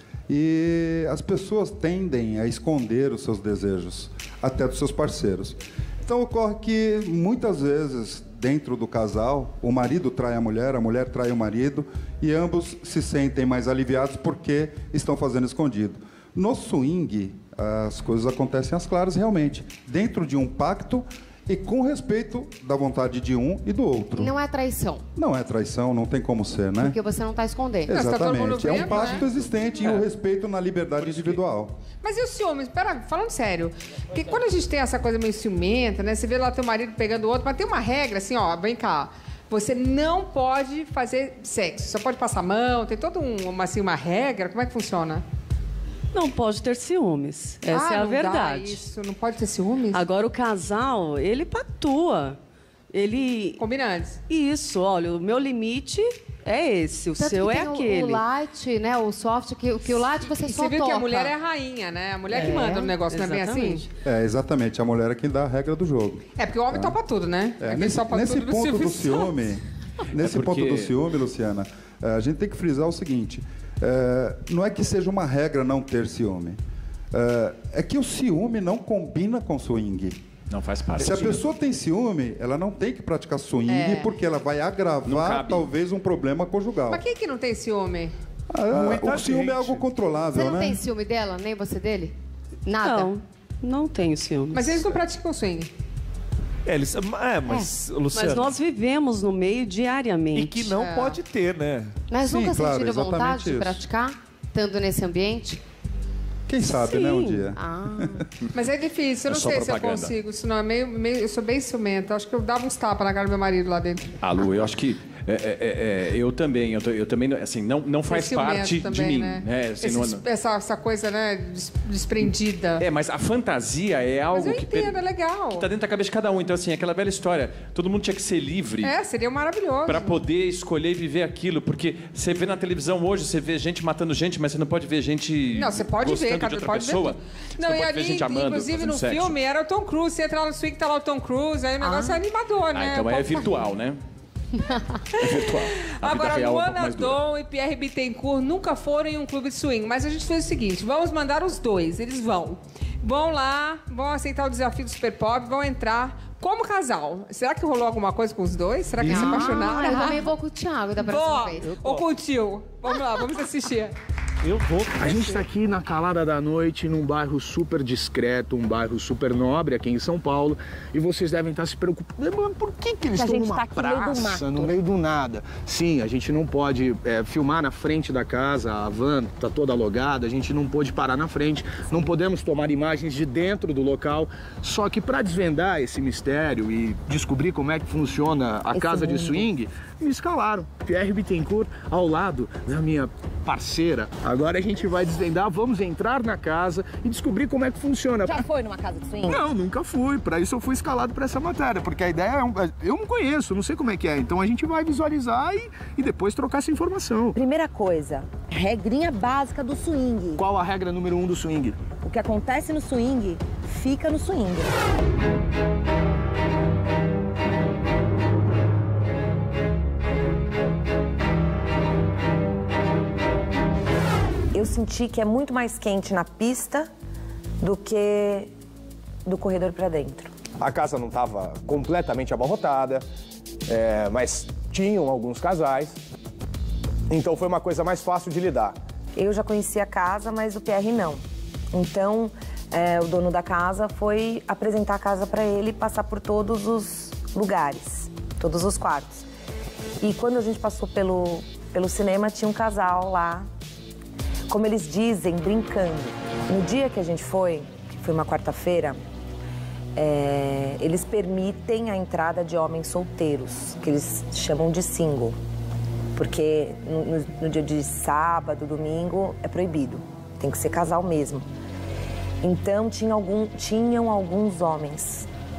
Speaker 15: e as pessoas tendem a esconder os seus desejos, até dos seus parceiros. Então ocorre que, muitas vezes, dentro do casal, o marido trai a mulher trai o marido, e ambos se sentem mais aliviados porque estão fazendo escondido. No swing, as coisas acontecem às claras, realmente, dentro de um pacto e com respeito da vontade de um e do outro.
Speaker 12: Não é traição.
Speaker 15: Não é traição, não tem como ser, né?
Speaker 12: Porque você não está escondendo.
Speaker 15: Exatamente. É um pacto
Speaker 1: né?
Speaker 15: existente e o respeito na liberdade individual.
Speaker 1: Mas e os ciúmes? Pera, falando sério, porque quando a gente tem essa coisa meio ciumenta, né? Você vê lá teu marido pegando o outro, mas tem uma regra assim, ó, vem cá. Você não pode fazer sexo, só pode passar a mão, tem toda uma regra. Como é que funciona?
Speaker 16: Não pode ter ciúmes. Essa é a verdade.
Speaker 1: Isso, não pode ter ciúmes?
Speaker 16: Agora, o casal, ele pactua. Ele...
Speaker 1: Combinantes.
Speaker 16: Isso, olha, o meu limite é esse, o
Speaker 12: Tanto
Speaker 16: seu
Speaker 12: que
Speaker 16: é
Speaker 12: tem
Speaker 16: aquele.
Speaker 12: O light, né, o soft, que o light você só
Speaker 1: Você viu
Speaker 12: toca.
Speaker 1: que a mulher é a rainha, né? A mulher que manda no negócio, não é bem assim?
Speaker 15: Exatamente. A mulher é quem dá a regra do jogo.
Speaker 1: É, porque o homem topa tudo, né?
Speaker 15: Nesse ponto do ciúme, ponto do ciúme, Luciana, a gente tem que frisar o seguinte... não é que seja uma regra não ter ciúme. É que o ciúme não combina com swing.
Speaker 14: Não faz parte.
Speaker 15: Se a pessoa tem ciúme, ela não tem que praticar swing porque ela vai agravar talvez um problema conjugal.
Speaker 1: Mas quem que não tem ciúme?
Speaker 15: O ciúme é algo controlável,
Speaker 12: Você não
Speaker 15: né?
Speaker 12: tem ciúme dela, nem você dele? Nada?
Speaker 16: Não tenho ciúme.
Speaker 1: Mas eles não praticam swing.
Speaker 11: Luciana...
Speaker 16: Mas nós vivemos no meio diariamente.
Speaker 11: E que não pode ter, né?
Speaker 12: Mas
Speaker 15: Sim,
Speaker 12: nunca
Speaker 15: claro,
Speaker 12: sentiram vontade
Speaker 15: exatamente
Speaker 12: de
Speaker 15: isso.
Speaker 12: praticar, estando nesse ambiente?
Speaker 15: Quem sabe, né, um dia.
Speaker 1: Mas é difícil, eu não
Speaker 14: É só
Speaker 1: sei se eu
Speaker 14: propaganda.
Speaker 1: consigo. Isso não é eu sou bem ciumenta. Acho que eu dava uns tapas na cara do meu marido lá dentro.
Speaker 14: Lu, eu acho que eu também, assim, não faz
Speaker 1: ciumento
Speaker 14: parte
Speaker 1: também,
Speaker 14: de mim.
Speaker 1: né?
Speaker 14: Assim,
Speaker 1: Essa coisa, né, desprendida.
Speaker 14: mas a fantasia é algo
Speaker 1: Mas eu entendo, é legal.
Speaker 14: que tá dentro da cabeça de cada um. Então, assim, aquela velha história, todo mundo tinha que ser livre.
Speaker 1: Seria maravilhoso.
Speaker 14: Pra poder escolher e viver aquilo. Porque você vê na televisão hoje, você vê gente matando gente, mas você não pode ver gente
Speaker 1: Não, você pode ver,
Speaker 14: gostando
Speaker 1: cara,
Speaker 14: de outra
Speaker 1: pode
Speaker 14: pessoa.
Speaker 1: ver tudo.
Speaker 14: Você
Speaker 1: Não,
Speaker 14: não
Speaker 1: e
Speaker 14: pode ver
Speaker 1: ali,
Speaker 14: gente amando,
Speaker 1: inclusive
Speaker 14: fazendo
Speaker 1: no
Speaker 14: sexo.
Speaker 1: filme, era o Tom Cruise. Você entra lá no swing, tá lá o Tom Cruise, aí o negócio é animador, né?
Speaker 14: Então é
Speaker 1: Pode-
Speaker 14: virtual, né? É virtual. A
Speaker 1: Agora,
Speaker 14: vida real é um pouco
Speaker 1: Luana
Speaker 14: mais dura.
Speaker 1: Dom e Pierre Bittencourt nunca foram em um clube de swing, mas a gente fez o seguinte, vamos mandar os dois, eles vão lá, vão aceitar o desafio do Super Pop, vão entrar como casal. Será que rolou alguma coisa com os dois? Será que eles se apaixonaram?
Speaker 12: Eu também vou com o Thiago da próxima vez.
Speaker 1: Ou com o tio. Vamos lá, vamos assistir.
Speaker 11: Eu vou.
Speaker 18: A gente está aqui na calada da noite, num bairro super discreto, um bairro super nobre aqui em São Paulo. E vocês devem estar se preocupando. Mas por que eles estão numa praça, no meio do nada? Sim, a gente não pode filmar na frente da casa, a van está toda alugada, a gente não pôde parar na frente, não podemos tomar imagens de dentro do local. Só que para desvendar esse mistério e descobrir como é que funciona a casa de swing, me escalaram. Pierre Bittencourt ao lado da minha parceira. Agora a gente vai desvendar, vamos entrar na casa e descobrir como é que funciona.
Speaker 3: Já foi numa casa de swing?
Speaker 18: Não, nunca fui. Para isso eu fui escalado para essa matéria, porque a ideia eu não conheço, não sei como é que é. Então a gente vai visualizar e depois trocar essa informação.
Speaker 3: Primeira coisa, regrinha básica do swing.
Speaker 18: Qual a regra número 1 do swing?
Speaker 3: O que acontece no swing, fica no swing. Eu senti que é muito mais quente na pista do que do corredor para dentro.
Speaker 5: A casa não estava completamente abarrotada, mas tinham alguns casais, então foi uma coisa mais fácil de lidar.
Speaker 3: Eu já conhecia a casa, mas o Pierre não. Então, o dono da casa foi apresentar a casa para ele e passar por todos os lugares, todos os quartos. E quando a gente passou pelo cinema, tinha um casal lá, como eles dizem, brincando. No dia que a gente foi, que foi uma quarta-feira, eles permitem a entrada de homens solteiros, que eles chamam de single. Porque no dia de sábado, domingo, é proibido. Tem que ser casal mesmo. Então, tinham alguns homens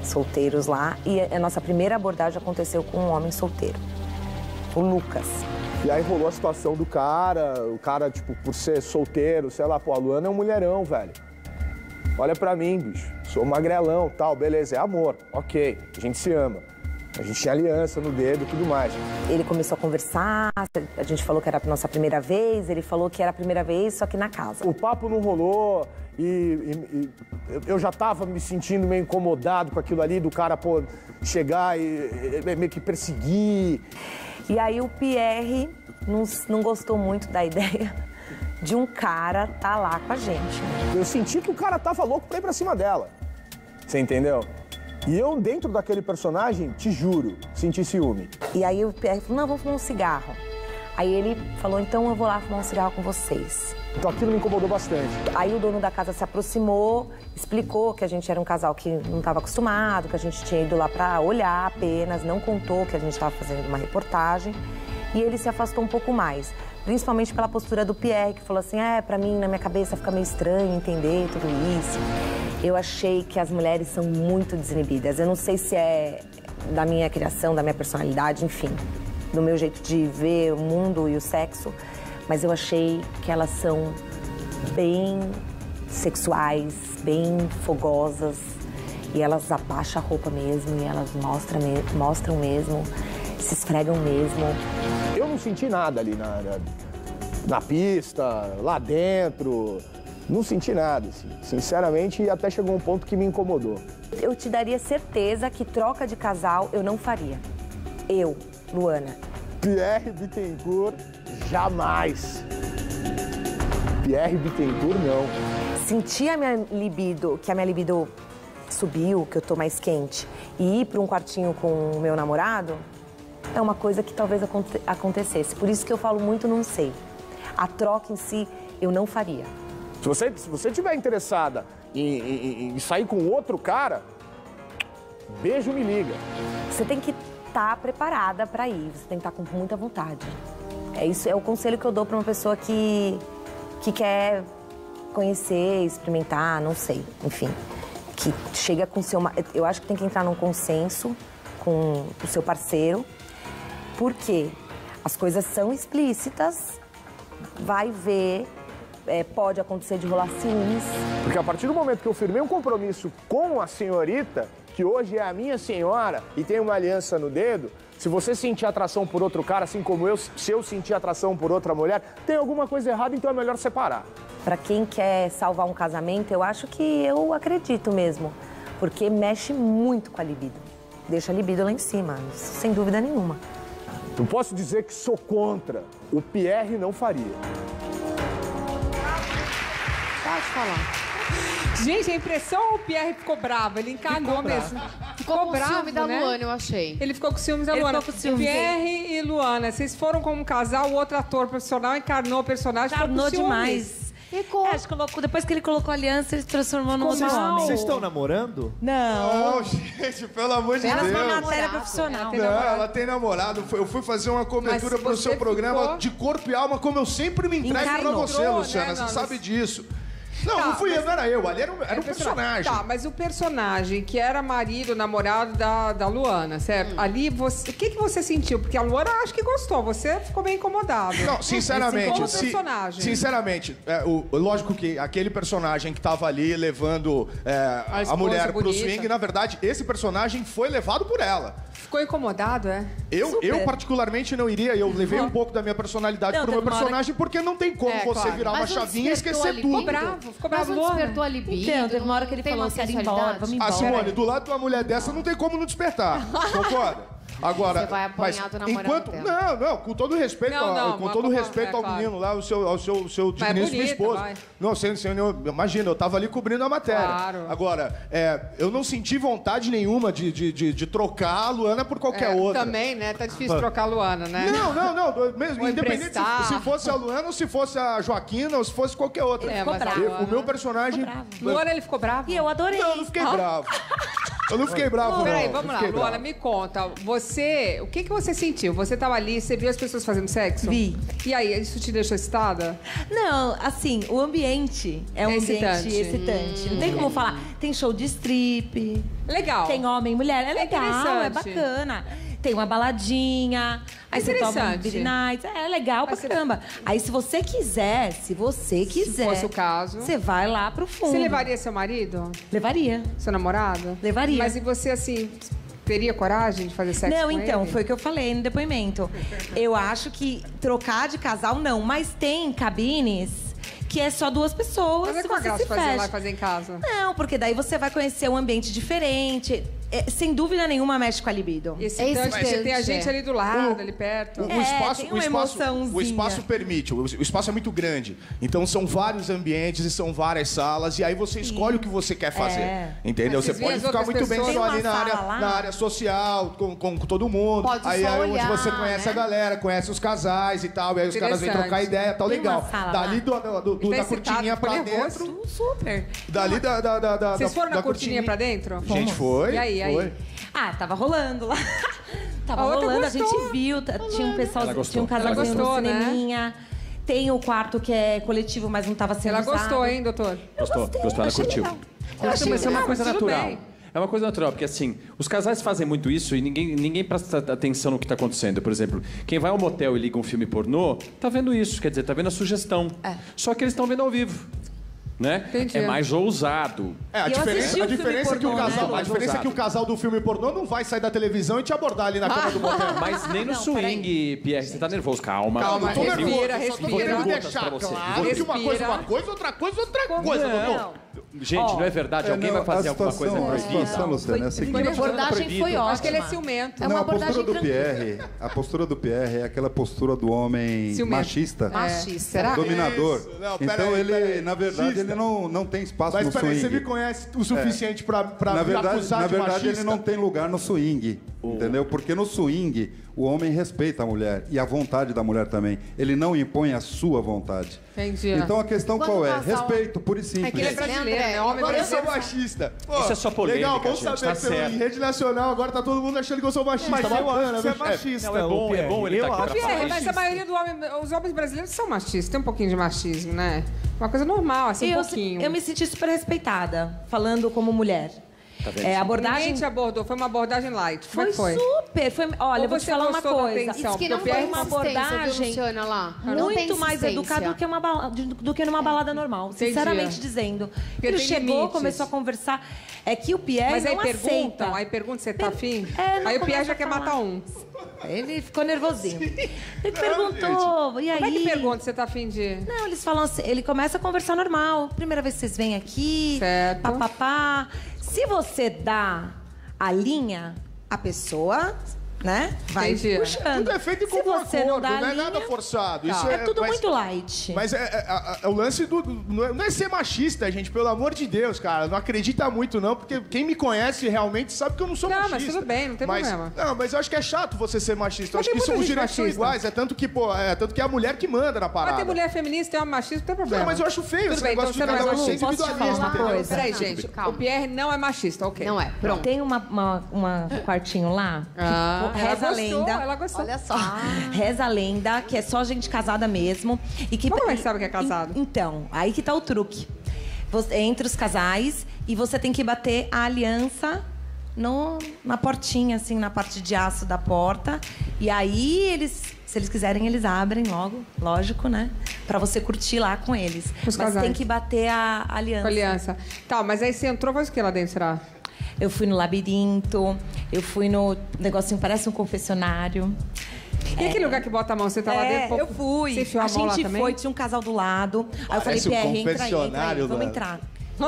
Speaker 3: solteiros lá. E a nossa primeira abordagem aconteceu com um homem solteiro, o Lucas.
Speaker 5: E aí rolou a situação do cara, o cara, tipo, por ser solteiro, sei lá, pô, a Luana é um mulherão, velho. Olha pra mim, bicho, sou magrelão, tal, beleza, é amor, ok, a gente se ama. A gente tinha aliança no dedo e tudo mais.
Speaker 3: Ele começou a conversar, a gente falou que era a nossa primeira vez, ele falou que era a primeira vez, só que na casa.
Speaker 5: O papo não rolou e eu já tava me sentindo meio incomodado com aquilo ali, do cara, pô, chegar e meio que perseguir.
Speaker 3: E aí o Pierre não gostou muito da ideia de um cara tá lá com a gente.
Speaker 5: Eu senti que o cara tava louco pra ir pra cima dela. Você entendeu? E eu, dentro daquele personagem, te juro, senti ciúme.
Speaker 3: E aí o Pierre falou, não, vamos fumar um cigarro. Aí ele falou, então eu vou lá fumar um cigarro com vocês.
Speaker 5: Então aquilo me incomodou bastante.
Speaker 3: Aí o dono da casa se aproximou, explicou que a gente era um casal que não estava acostumado, que a gente tinha ido lá pra olhar apenas, não contou que a gente estava fazendo uma reportagem. E ele se afastou um pouco mais, principalmente pela postura do Pierre, que falou assim, pra mim, na minha cabeça, fica meio estranho entender tudo isso. Eu achei que as mulheres são muito desinibidas. Eu não sei se é da minha criação, da minha personalidade, enfim, do meu jeito de ver o mundo e o sexo, mas eu achei que elas são bem sexuais, bem fogosas, e elas abaixam a roupa mesmo, e elas mostram mesmo, se esfregam mesmo.
Speaker 5: Eu não senti nada ali na pista, lá dentro. Não senti nada, assim. Sinceramente, e até chegou um ponto que me incomodou.
Speaker 3: Eu te daria certeza que troca de casal eu não faria. Eu, Luana.
Speaker 5: Pierre Bittencourt, jamais. Pierre Bittencourt, não.
Speaker 3: Sentir a minha libido, que a minha libido subiu, que eu tô mais quente, e ir para um quartinho com o meu namorado, é uma coisa que talvez acontecesse. Por isso que eu falo muito não sei. A troca em si, eu não faria.
Speaker 5: Se você estiver interessada em sair com outro cara, beijo, me liga.
Speaker 3: Você tem que estar preparada para ir, você tem que estar com muita vontade. Isso é o conselho que eu dou para uma pessoa que quer conhecer, experimentar, não sei, enfim. Que chega com seu... Eu acho que tem que entrar num consenso com o seu parceiro, porque as coisas são explícitas, vai ver... pode acontecer de rolar ciúmes.
Speaker 5: Porque a partir do momento que eu firmei um compromisso com a senhorita, que hoje é a minha senhora e tem uma aliança no dedo, se você sentir atração por outro cara, assim como eu, se eu sentir atração por outra mulher, tem alguma coisa errada, então é melhor separar.
Speaker 3: Para quem quer salvar um casamento, eu acho que eu acredito mesmo, porque mexe muito com a libido. Deixa a libido lá em cima, sem dúvida nenhuma.
Speaker 5: Eu posso dizer que sou contra. O Pierre não faria.
Speaker 1: Pode falar. Gente, a impressão, o Pierre ficou bravo, ele encarnou mesmo.
Speaker 12: Ficou com
Speaker 1: bravo,
Speaker 12: ciúme da
Speaker 1: né?
Speaker 12: Luana, eu achei.
Speaker 1: Ele ficou com ciúmes da
Speaker 10: Ele
Speaker 1: Luana.
Speaker 10: ficou com ciúmes,
Speaker 1: Pierre e Luana, vocês foram como um casal, o outro ator profissional encarnou o personagem.
Speaker 10: Encarnou
Speaker 1: ficou com ciúmes.
Speaker 10: demais. Acho que depois que ele colocou a aliança, ele se transformou num outro homem.
Speaker 11: Vocês estão namorando?
Speaker 10: Não.
Speaker 19: Não, gente, pelo amor de Deus.
Speaker 10: Ela é uma matéria profissional.
Speaker 19: Não, ela tem namorado. Eu fui fazer uma cobertura pro seu programa de corpo e alma, como eu sempre me entrego pra você, Luciana. Você sabe disso. Não,
Speaker 1: Tá,
Speaker 19: não fui eu,
Speaker 1: mas-
Speaker 19: não era eu. Ali era um personagem.
Speaker 1: Tá, mas o personagem que era marido, namorado da Luana, certo? Ali, você, o que você sentiu? Porque a Luana acho que gostou, você ficou bem incomodado.
Speaker 19: Não, sinceramente,
Speaker 1: Como personagem.
Speaker 19: Sinceramente, lógico que aquele personagem que tava ali levando a
Speaker 1: esposa
Speaker 19: mulher pro
Speaker 1: bonita.
Speaker 19: swing, na verdade, esse personagem foi levado por ela.
Speaker 1: Ficou incomodado, é?
Speaker 19: Eu particularmente não iria, eu levei um pouco da minha personalidade
Speaker 10: Não,
Speaker 19: pro meu
Speaker 10: teve uma hora
Speaker 19: personagem, porque não tem como você
Speaker 1: claro.
Speaker 19: virar uma
Speaker 12: Mas não
Speaker 19: chavinha e
Speaker 12: despertou
Speaker 19: esquecer
Speaker 12: a
Speaker 19: tudo.
Speaker 12: libido?
Speaker 1: Ficou
Speaker 12: Mas
Speaker 1: bravo,
Speaker 12: não
Speaker 1: Luana.
Speaker 12: despertou a libido?
Speaker 10: Então, teve uma hora que ele
Speaker 12: Tem
Speaker 10: falou,
Speaker 12: uma
Speaker 10: quero ir embora,
Speaker 12: sensualidade?
Speaker 10: vamos embora.
Speaker 19: Simone, do lado de uma mulher dessa não tem como não despertar, concorda? Agora,
Speaker 12: Você vai apanhar do namorado dela.
Speaker 19: Não, com todo respeito,
Speaker 1: Não,
Speaker 19: com
Speaker 1: mas
Speaker 19: todo
Speaker 1: como-
Speaker 19: respeito ao
Speaker 1: claro.
Speaker 19: menino lá, ao seu
Speaker 1: Mas é
Speaker 19: digníssimo
Speaker 1: bonita,
Speaker 19: esposo.
Speaker 1: vai.
Speaker 19: Não, imagina, eu tava ali cobrindo a matéria.
Speaker 1: Claro.
Speaker 19: Agora, eu não senti vontade nenhuma de trocar a Luana por qualquer outra.
Speaker 1: Também, né? Tá difícil trocar a Luana, né?
Speaker 19: Não, mesmo,
Speaker 1: Ou
Speaker 19: independente
Speaker 1: emprestar.
Speaker 19: se fosse a Luana ou se fosse a Joaquina ou se fosse qualquer outra.
Speaker 1: É, mas a
Speaker 19: O
Speaker 1: Luana-
Speaker 19: meu personagem...
Speaker 1: Luana, ele ficou bravo?
Speaker 10: E eu adorei.
Speaker 19: Não fiquei bravo. Eu não fiquei bravo, não.
Speaker 1: Peraí, vamos
Speaker 19: Não
Speaker 1: lá,
Speaker 19: fiquei
Speaker 1: Luana,
Speaker 19: bravo.
Speaker 1: me conta. Você, o que você sentiu? Você tava ali, você viu as pessoas fazendo sexo?
Speaker 20: Vi.
Speaker 1: E aí, isso te deixou excitada?
Speaker 20: Não, assim, o ambiente é um ambiente excitante. Não tem como falar. Tem show de strip.
Speaker 1: Legal.
Speaker 20: Tem homem e mulher. É legal, é
Speaker 1: interessante.
Speaker 20: bacana. Tem uma baladinha. Aí você toma um
Speaker 1: Interessante.
Speaker 20: beer night. É legal pra caramba. Aí se você quiser, se
Speaker 1: fosse o caso.
Speaker 20: você vai lá pro fundo.
Speaker 1: Você levaria seu marido?
Speaker 20: Levaria.
Speaker 1: Seu namorado?
Speaker 20: Levaria.
Speaker 1: Mas e você, assim, teria coragem de fazer sexo
Speaker 20: Não,
Speaker 1: com
Speaker 20: então,
Speaker 1: ele?
Speaker 20: foi o que eu falei no depoimento. Eu acho que trocar de casal, não. Mas tem cabines que é só duas pessoas.
Speaker 1: Mas é
Speaker 20: se
Speaker 1: com a
Speaker 20: você
Speaker 1: graça
Speaker 20: se
Speaker 1: fazer lá
Speaker 20: fecha.
Speaker 1: e fazer em casa.
Speaker 20: Não, porque daí você vai conhecer um ambiente diferente. Sem dúvida nenhuma, mexe com a libido.
Speaker 1: Excitante, você tem a gente ali do lado, ali perto.
Speaker 19: O espaço permite, o espaço é muito grande. Então são vários ambientes e são várias salas. E aí você escolhe o que você quer fazer. Entendeu?
Speaker 1: Mas
Speaker 19: Você
Speaker 1: vocês veem
Speaker 19: pode
Speaker 1: as
Speaker 19: ficar
Speaker 1: outras
Speaker 19: muito bem
Speaker 1: pessoas?
Speaker 19: só ali
Speaker 1: Tem uma
Speaker 19: na
Speaker 1: sala lá?
Speaker 19: área social, com todo mundo.
Speaker 1: Pode
Speaker 19: aí
Speaker 1: só
Speaker 19: é onde
Speaker 1: olhar,
Speaker 19: você conhece
Speaker 1: né?
Speaker 19: a galera, conhece os casais e tal. E aí os caras vêm
Speaker 1: Interessante.
Speaker 19: trocar ideia, tal,
Speaker 1: Tem uma
Speaker 19: legal.
Speaker 1: sala
Speaker 19: Dali
Speaker 1: lá?
Speaker 19: da cortininha pra dentro.
Speaker 20: Super.
Speaker 19: Dali da
Speaker 1: Vocês foram na cortininha pra dentro?
Speaker 19: Gente, foi.
Speaker 1: E aí,
Speaker 19: foi.
Speaker 20: Ah, tava rolando lá. Tava
Speaker 1: A outra
Speaker 20: rolando, a
Speaker 1: gostou.
Speaker 20: gente viu. Tinha um pessoal,
Speaker 19: Ela gostou.
Speaker 20: tinha um casalzinho
Speaker 1: Ela gostou,
Speaker 20: no
Speaker 1: né?
Speaker 20: cineminha. Tem o quarto que é coletivo, mas não tava sendo
Speaker 1: Ela
Speaker 20: usado.
Speaker 1: gostou, hein, doutor?
Speaker 14: Gostou, ela
Speaker 20: achei
Speaker 14: curtiu.
Speaker 20: legal.
Speaker 14: Eu acho que isso é uma coisa
Speaker 1: tudo
Speaker 14: natural.
Speaker 1: bem.
Speaker 14: É uma coisa natural, porque assim, os casais fazem muito isso e ninguém presta atenção no que está acontecendo. Por exemplo, quem vai ao motel e liga um filme pornô, tá vendo isso, quer dizer, tá vendo a sugestão. Só que eles estão vendo ao vivo. Né?
Speaker 1: Entendi.
Speaker 14: É mais ousado.
Speaker 19: A diferença é que o casal,
Speaker 14: né?
Speaker 19: a diferença é que o casal do filme pornô não vai sair da televisão e te abordar ali na cama do motel.
Speaker 14: Mas nem no swing, Pierre, você tá nervoso. Calma.
Speaker 19: Calma, tô nervoso.
Speaker 1: respira,
Speaker 19: Eu só tô
Speaker 1: respira.
Speaker 19: querendo deixar claro que uma coisa é uma coisa, outra coisa é outra coisa, Dudu.
Speaker 14: Gente, não é verdade. Alguém vai fazer alguma coisa
Speaker 15: A
Speaker 14: proibida?
Speaker 15: situação, Luciana, é a seguinte.
Speaker 20: A abordagem foi ótima.
Speaker 1: Acho que ele é ciumento.
Speaker 20: É
Speaker 15: Não,
Speaker 20: uma
Speaker 15: a postura
Speaker 20: abordagem
Speaker 15: do
Speaker 20: tranquila.
Speaker 15: Pierre, a postura do Pierre é aquela postura do homem
Speaker 1: Ciumento.
Speaker 15: machista,
Speaker 20: Machista. Será?
Speaker 15: dominador.
Speaker 19: Isso. Não,
Speaker 15: Então
Speaker 19: peraí,
Speaker 15: ele,
Speaker 19: peraí.
Speaker 15: na verdade, ele não tem espaço
Speaker 19: Mas
Speaker 15: no
Speaker 19: peraí, você
Speaker 15: swing.
Speaker 19: me conhece o suficiente pra
Speaker 15: Na
Speaker 19: me
Speaker 15: verdade,
Speaker 19: acusar
Speaker 15: na
Speaker 19: de
Speaker 15: verdade
Speaker 19: machista?
Speaker 15: ele não tem lugar no swing, entendeu? Porque no swing o homem respeita a mulher e a vontade da mulher também. Ele não impõe a sua vontade.
Speaker 1: Entendi.
Speaker 15: Então a questão
Speaker 12: Quando
Speaker 15: qual
Speaker 12: o
Speaker 15: é?
Speaker 12: casal-
Speaker 15: Respeito, pura e
Speaker 1: É que ele é
Speaker 15: simples.
Speaker 1: brasileiro, né? Homem
Speaker 19: Eu sou
Speaker 1: brasileiro.
Speaker 19: machista. Pô,
Speaker 14: Isso é só polêmica,
Speaker 19: legal, bom
Speaker 14: gente,
Speaker 19: saber
Speaker 14: tá
Speaker 19: que
Speaker 14: certo.
Speaker 19: em rede nacional agora tá todo mundo achando que eu sou machista.
Speaker 11: Mas eu
Speaker 19: Bacana,
Speaker 11: acho que você é
Speaker 19: bicho.
Speaker 11: machista.
Speaker 14: Não, é bom ele tá aqui pra
Speaker 1: Pierre,
Speaker 14: falar
Speaker 1: mas
Speaker 14: isso.
Speaker 1: a maioria os homens brasileiros são machistas, tem um pouquinho de machismo, né? Uma coisa normal, assim, um pouquinho.
Speaker 20: Eu me senti super respeitada, falando como mulher.
Speaker 14: Tá vendo?
Speaker 20: A abordagem
Speaker 1: Ninguém te abordou, foi uma abordagem light. Como é
Speaker 20: foi
Speaker 1: que foi?
Speaker 20: super. Olha,
Speaker 1: Ou
Speaker 20: eu vou te
Speaker 1: você
Speaker 20: falar uma
Speaker 1: gostou da
Speaker 20: coisa.
Speaker 1: atenção?
Speaker 12: Diz que
Speaker 1: Porque
Speaker 12: não
Speaker 1: o
Speaker 12: tem
Speaker 1: Pierre
Speaker 20: uma
Speaker 12: insistência, viu,
Speaker 20: abordagem
Speaker 12: Luciana, lá. Não tem
Speaker 20: muito mais
Speaker 12: insistência.
Speaker 20: educada do que numa balada normal.
Speaker 1: Entendi.
Speaker 20: Sinceramente dizendo.
Speaker 1: Porque
Speaker 20: Ele
Speaker 1: tem
Speaker 20: chegou,
Speaker 1: limites.
Speaker 20: começou a conversar. É que o Pierre
Speaker 1: Mas aí
Speaker 20: não
Speaker 1: perguntam,
Speaker 20: aceita.
Speaker 1: aí pergunta se você tá afim.
Speaker 20: não
Speaker 1: Aí o Pierre
Speaker 20: começa
Speaker 1: já
Speaker 20: a
Speaker 1: quer
Speaker 20: falar.
Speaker 1: matar um.
Speaker 20: Ele ficou nervosinho. Ele perguntou, e aí?
Speaker 1: Como é que pergunta se você tá afim de...
Speaker 20: Não, eles falam assim, ele começa a conversar normal. Primeira vez que vocês vêm aqui,
Speaker 1: Certo.
Speaker 20: papapá. Se você dá a linha, a pessoa, né, vai
Speaker 1: Entendi.
Speaker 20: puxando.
Speaker 19: Tudo é feito com
Speaker 20: Se você não
Speaker 19: acordo,
Speaker 20: dá
Speaker 19: não
Speaker 20: a
Speaker 19: é
Speaker 20: linha,
Speaker 19: nada forçado.
Speaker 1: Tá.
Speaker 19: Isso
Speaker 20: é tudo
Speaker 19: mas-
Speaker 20: muito light.
Speaker 19: Mas é o lance do. Não é ser machista, gente, pelo amor de Deus, cara. Não acredita muito, não, porque quem me conhece realmente sabe que eu não sou
Speaker 1: Não,
Speaker 19: machista.
Speaker 1: mas tudo bem, não tem problema.
Speaker 19: Não, mas eu acho que é chato você ser machista. Eu
Speaker 1: Mas
Speaker 19: acho
Speaker 1: tem
Speaker 19: que
Speaker 1: muita
Speaker 19: os
Speaker 1: gente
Speaker 19: direitos são
Speaker 1: machista.
Speaker 19: iguais. tanto que é a mulher que manda na parada.
Speaker 1: Mas tem mulher feminista, tem homem machista, não tem problema.
Speaker 19: Não, mas eu acho feio
Speaker 1: Tudo
Speaker 19: esse
Speaker 1: bem,
Speaker 19: negócio
Speaker 1: então
Speaker 19: de
Speaker 1: você
Speaker 19: cada
Speaker 1: não é
Speaker 19: um ser
Speaker 1: machista.
Speaker 20: Posso te falar
Speaker 19: individualista,
Speaker 20: uma
Speaker 19: entendeu?
Speaker 20: coisa?
Speaker 1: Peraí, gente, o Pierre não é machista, ok.
Speaker 12: Não é, pronto.
Speaker 20: Tem um quartinho lá, que
Speaker 1: ela
Speaker 20: reza a
Speaker 1: gostou,
Speaker 20: lenda.
Speaker 1: ela gostou.
Speaker 12: Olha só.
Speaker 20: Reza a lenda, que é só gente casada mesmo. E que,
Speaker 1: Como é que sabe que é casado?
Speaker 20: Então, aí que tá o truque. Você, entre os casais, e você tem que bater a aliança na portinha, assim, na parte de aço da porta. E aí, se eles quiserem, eles abrem logo, lógico, né? Pra você curtir lá com eles.
Speaker 1: Os
Speaker 20: Mas
Speaker 1: casais.
Speaker 20: tem que bater a aliança.
Speaker 1: Com aliança. Tá, mas aí você entrou, faz o que lá dentro, será?
Speaker 20: Eu fui no labirinto, eu fui no negocinho, parece um confessionário.
Speaker 1: E aquele lugar que bota a mão, você tá lá dentro?
Speaker 20: Eu fui.
Speaker 1: Você enfiou
Speaker 20: A
Speaker 1: a mão lá
Speaker 20: gente
Speaker 1: também?
Speaker 20: foi, tinha um casal do lado. Aí eu falei,
Speaker 19: Parece um
Speaker 20: Pierre, entra aí,
Speaker 19: confessionário,
Speaker 20: vamos
Speaker 19: Luana.
Speaker 20: entrar.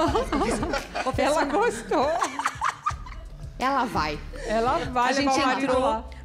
Speaker 1: Ela gostou.
Speaker 12: Ela vai.
Speaker 1: Ela vai
Speaker 20: A gente
Speaker 1: levar o marido
Speaker 20: entrou,
Speaker 1: lá.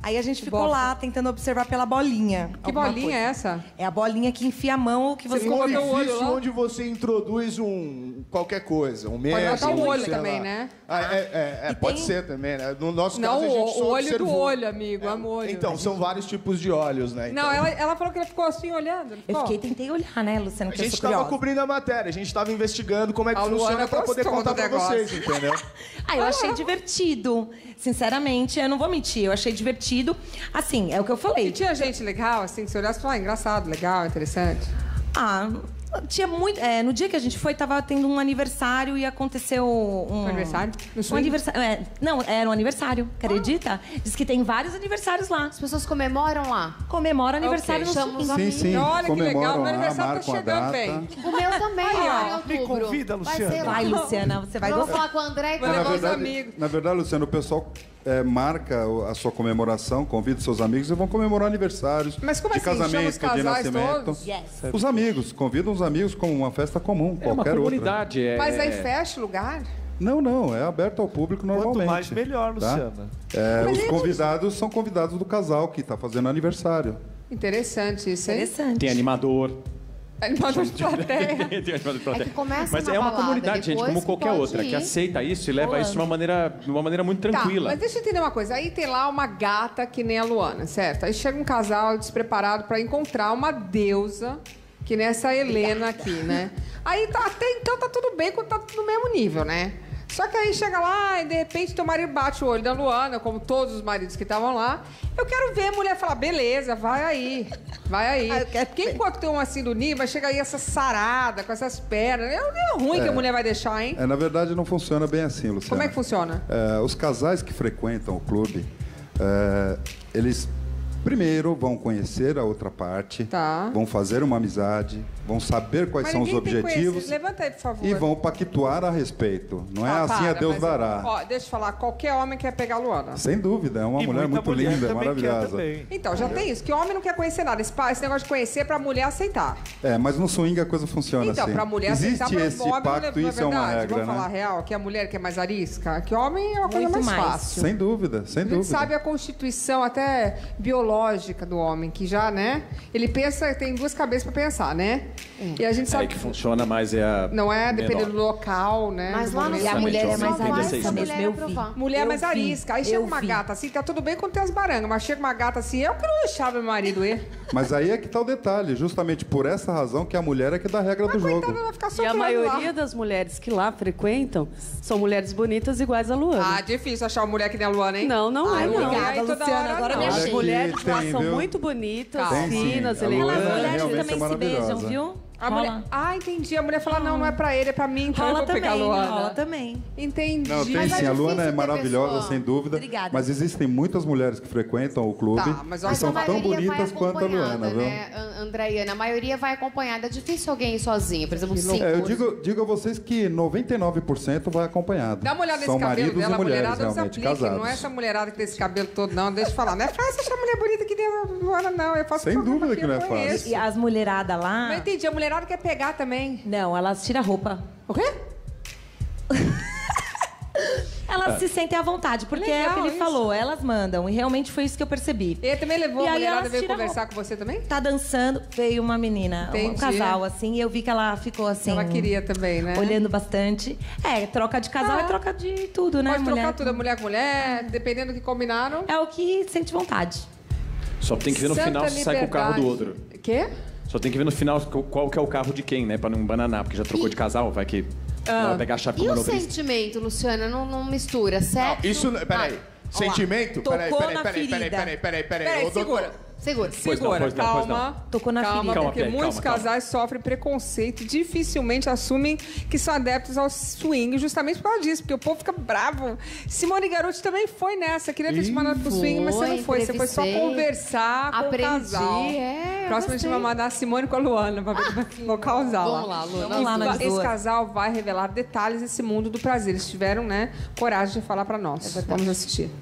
Speaker 20: Aí a gente ficou lá tentando observar pela bolinha.
Speaker 1: Que bolinha é essa?
Speaker 20: É a bolinha que enfia a mão que você
Speaker 19: coloca
Speaker 20: no olho lá.
Speaker 19: onde você introduz qualquer coisa, um meme.
Speaker 1: Pode botar o olho
Speaker 19: sei
Speaker 1: também,
Speaker 19: lá.
Speaker 1: né?
Speaker 19: Pode ser também, né? No nosso
Speaker 1: Não,
Speaker 19: caso, a gente só
Speaker 1: o olho
Speaker 19: observou.
Speaker 1: do olho, amigo, amor.
Speaker 19: Então, são vários tipos de olhos, né?
Speaker 1: Não, ela falou que ela ficou assim olhando.
Speaker 20: Tentei olhar, né, Luciana?
Speaker 19: A gente estava cobrindo a matéria, a gente estava investigando como é que funciona para poder contar para vocês, entendeu?
Speaker 20: Eu achei divertido. Sinceramente, eu não vou mentir, eu achei divertido. Assim, é o que eu falei.
Speaker 1: E tinha gente legal, assim, que você olhasse e falava, engraçado, legal, interessante.
Speaker 20: Tinha muito. No dia que a gente foi, tava tendo um aniversário e aconteceu um.
Speaker 1: Aniversário?
Speaker 20: Um aniversário. Não, era um aniversário, acredita? Diz que tem vários aniversários lá.
Speaker 12: As pessoas comemoram lá?
Speaker 20: Comemoram aniversário no
Speaker 12: Chamamos
Speaker 20: swing.
Speaker 12: amigos.
Speaker 15: Sim,
Speaker 1: Olha que legal,
Speaker 15: comemoram
Speaker 1: meu
Speaker 15: lá,
Speaker 1: aniversário tá
Speaker 15: marcam a
Speaker 1: chegando
Speaker 15: data.
Speaker 1: bem.
Speaker 12: O meu também,
Speaker 1: Aí, ó,
Speaker 12: em outubro.
Speaker 11: Me convida, Luciana.
Speaker 20: Vai, Luciana, você vai
Speaker 12: Vamos
Speaker 20: gostar.
Speaker 12: falar com o André e com
Speaker 1: Vou levar os
Speaker 15: Na
Speaker 1: amigos.
Speaker 15: verdade, Luciano, o pessoal marca a sua comemoração, convida seus amigos e vão comemorar aniversários
Speaker 1: Mas como
Speaker 15: de
Speaker 1: assim? Chama os
Speaker 15: casamento, de
Speaker 1: casais
Speaker 15: nascimento.
Speaker 1: todos?
Speaker 20: Yes.
Speaker 15: Os amigos, convidam os amigos como uma festa comum,
Speaker 14: É uma
Speaker 15: qualquer outra.
Speaker 14: comunidade.
Speaker 1: Mas aí fecha o lugar?
Speaker 15: Não, é aberto ao público normalmente.
Speaker 11: Quanto mais, melhor, Luciana.
Speaker 15: Os convidados são convidados do casal que está fazendo aniversário.
Speaker 1: Interessante isso, hein?
Speaker 20: Interessante.
Speaker 14: Tem animador.
Speaker 1: Animador de plateia.
Speaker 14: Tem animador de plateia.
Speaker 12: É que começa
Speaker 14: Mas
Speaker 12: na
Speaker 14: é uma
Speaker 12: balada,
Speaker 14: comunidade, gente,
Speaker 12: depois
Speaker 14: como qualquer
Speaker 12: pode
Speaker 14: outra, que
Speaker 12: ir.
Speaker 14: aceita isso e leva isso de uma maneira muito tranquila.
Speaker 1: Tá, mas deixa eu entender uma coisa. Aí tem lá uma gata que nem a Luana, certo? Aí chega um casal despreparado pra encontrar uma deusa, que nem essa Helena aqui, né? Aí até então tá tudo bem, quando tá tudo no mesmo nível, né? Só que aí chega lá e de repente teu marido bate o olho da Luana, como todos os maridos que estavam lá. Eu quero ver a mulher falar, beleza, vai aí. Porque enquanto tem um assim do nível, chega aí essa sarada, com essas pernas. É ruim que a mulher vai deixar, hein?
Speaker 15: Na verdade, não funciona bem assim, Luciana.
Speaker 1: Como é que funciona?
Speaker 15: Os casais que frequentam o clube, eles primeiro vão conhecer a outra parte, vão fazer uma amizade, vão saber quais
Speaker 1: Mas
Speaker 15: são os
Speaker 1: ninguém tem
Speaker 15: objetivos
Speaker 1: conhecido. Levanta aí, por favor.
Speaker 15: e vão pactuar a respeito. Não é assim a
Speaker 1: Para,
Speaker 15: Deus
Speaker 1: mas,
Speaker 15: dará.
Speaker 1: Ó, deixa eu falar, qualquer homem quer pegar a Luana.
Speaker 15: Sem dúvida, é uma mulher muito linda, maravilhosa.
Speaker 1: Então, já tem isso, que homem não quer conhecer nada. Esse negócio de conhecer é pra mulher aceitar.
Speaker 15: Mas no swing a coisa funciona
Speaker 1: Então,
Speaker 15: assim.
Speaker 1: pra mulher
Speaker 15: Existe
Speaker 1: aceitar,
Speaker 15: esse
Speaker 1: homem
Speaker 15: pacto
Speaker 1: não é
Speaker 15: isso é uma
Speaker 1: verdade.
Speaker 15: regra,
Speaker 1: Vamos falar
Speaker 15: né?
Speaker 1: real, que a mulher que é mais arisca, que homem é uma coisa mais fácil.
Speaker 15: Sem dúvida, sem
Speaker 1: A gente
Speaker 15: dúvida.
Speaker 1: sabe a constituição até biológica do homem, que já, né? Ele pensa, tem duas cabeças pra pensar, né? E a gente sabe
Speaker 14: que funciona mais é a
Speaker 1: não é, dependendo
Speaker 14: menor.
Speaker 1: do local, né?
Speaker 12: Mas
Speaker 1: do
Speaker 12: lá no
Speaker 1: momento.
Speaker 20: E a mulher é mais arisca mesmo, eu vi.
Speaker 1: Mulher
Speaker 20: Eu
Speaker 1: mais
Speaker 20: vi,
Speaker 1: arisca. Aí chega
Speaker 20: eu
Speaker 1: uma
Speaker 20: vi.
Speaker 1: gata assim, tá tudo bem quando tem as barangas, mas chega uma gata assim, eu que não deixava meu marido ir.
Speaker 15: Mas aí é que tá o detalhe, justamente por essa razão que a mulher é que dá a regra do jogo.
Speaker 16: E a maioria das mulheres que lá frequentam são mulheres bonitas iguais a Luana.
Speaker 1: Ah, difícil achar uma mulher que nem a Luana, hein?
Speaker 16: Não, não é, não.
Speaker 1: Obrigada,
Speaker 20: Luciana, agora me
Speaker 16: As
Speaker 20: achei.
Speaker 16: mulheres lá
Speaker 15: tem,
Speaker 16: são
Speaker 15: viu?
Speaker 16: muito bonitas,
Speaker 15: Tem, sim.
Speaker 16: finas,
Speaker 15: A Luana
Speaker 16: elegantes.
Speaker 15: é
Speaker 20: Mulheres
Speaker 15: realmente
Speaker 20: também se beijam,
Speaker 15: maravilhosa.
Speaker 20: viu?
Speaker 1: A mulher... Ah, entendi. A mulher fala, não é pra ele, é pra mim, então eu
Speaker 20: Rola
Speaker 1: vou pegar a
Speaker 20: também,
Speaker 1: Luana.
Speaker 20: rola também.
Speaker 1: Entendi.
Speaker 15: Não, tem
Speaker 1: Mas
Speaker 15: sim, a Luana é
Speaker 12: difícil ter
Speaker 15: maravilhosa,
Speaker 12: pessoa.
Speaker 15: sem dúvida.
Speaker 20: Obrigada.
Speaker 15: Mas existem muitas mulheres que frequentam o clube
Speaker 1: Tá, mas
Speaker 15: e são
Speaker 12: a
Speaker 15: tão
Speaker 12: maioria
Speaker 15: bonitas
Speaker 12: vai
Speaker 15: quanto a Luana,
Speaker 12: acompanhada,
Speaker 15: viu?
Speaker 12: né, Andréiana? A maioria vai acompanhada. É difícil alguém ir sozinho, por exemplo, 5.
Speaker 15: Eu digo a vocês que 99% vai acompanhado.
Speaker 1: Dá uma olhada nesse
Speaker 15: São
Speaker 1: cabelo
Speaker 15: maridos
Speaker 1: dela,
Speaker 15: e
Speaker 1: a
Speaker 15: mulheres
Speaker 1: mulherada usa
Speaker 15: realmente
Speaker 1: aplique,
Speaker 15: casados.
Speaker 1: não é essa mulherada que tem esse cabelo todo, não. Deixa eu falar. Não é fácil achar mulher bonita que nem a Luana, não. Eu faço
Speaker 15: Sem
Speaker 1: programa
Speaker 15: dúvida
Speaker 1: aqui,
Speaker 15: que não
Speaker 1: eu
Speaker 15: é
Speaker 1: conheço.
Speaker 15: fácil.
Speaker 20: E as mulheradas lá...
Speaker 1: Não entendi, a mulherada quer pegar também.
Speaker 20: Não, elas tiram a roupa.
Speaker 1: O quê?
Speaker 20: Elas se sentem à vontade, porque é o que ele
Speaker 1: isso.
Speaker 20: falou, elas mandam. E realmente foi isso que eu percebi.
Speaker 1: Ele também levou
Speaker 20: E
Speaker 1: a
Speaker 20: aí
Speaker 1: mulherada,
Speaker 20: elas
Speaker 1: veio
Speaker 20: tiram a
Speaker 1: conversar
Speaker 20: roupa.
Speaker 1: com você também?
Speaker 20: Tá dançando, veio uma menina, um
Speaker 1: Entendi.
Speaker 20: casal, assim, e eu vi que ela ficou assim...
Speaker 1: Ela queria também, né?
Speaker 20: Olhando bastante. Troca de casal é troca de tudo, né?
Speaker 1: Pode trocar
Speaker 20: mulher?
Speaker 1: tudo, a mulher com mulher, dependendo do que combinaram.
Speaker 20: É o que sente vontade.
Speaker 14: Só tem que ver no
Speaker 1: Santa
Speaker 14: final se sai com o carro do outro.
Speaker 1: Quê?
Speaker 14: Só tem que ver no final qual que é o carro de quem, né? Pra não bananar, porque já trocou de casal, vai que ela pegar a chave com
Speaker 12: E
Speaker 14: o
Speaker 12: o
Speaker 14: manobrista.
Speaker 12: sentimento, Luciana? Não mistura, certo?
Speaker 19: Isso, peraí. Sentimento?
Speaker 20: Tocou
Speaker 19: Peraí.
Speaker 20: na ferida.
Speaker 1: Peraí,
Speaker 19: Ô, doutor,
Speaker 1: segura.
Speaker 12: Segura.
Speaker 1: Segura,
Speaker 14: pois não.
Speaker 1: calma.
Speaker 20: Tocou na
Speaker 1: Calma,
Speaker 20: ferida.
Speaker 1: porque
Speaker 14: Calma,
Speaker 1: muitos
Speaker 14: calma.
Speaker 1: casais sofrem preconceito e dificilmente assumem que são adeptos ao swing, justamente por causa disso, porque o povo fica bravo. Simone Garuti também foi nessa, queria ter te mandado pro swing, mas você não foi. Você foi só
Speaker 12: entrevistei.
Speaker 1: conversar com
Speaker 12: Aprendi,
Speaker 1: o casal.
Speaker 12: eu
Speaker 1: Próximo a gente vai mandar a Simone com a Luana pra ver o casal.
Speaker 12: Vamos lá, Luana.
Speaker 20: Vamos lá, nós
Speaker 1: Esse
Speaker 20: duas.
Speaker 1: casal vai revelar detalhes desse mundo do prazer. Eles tiveram, né, coragem de falar pra nós. Vamos assistir.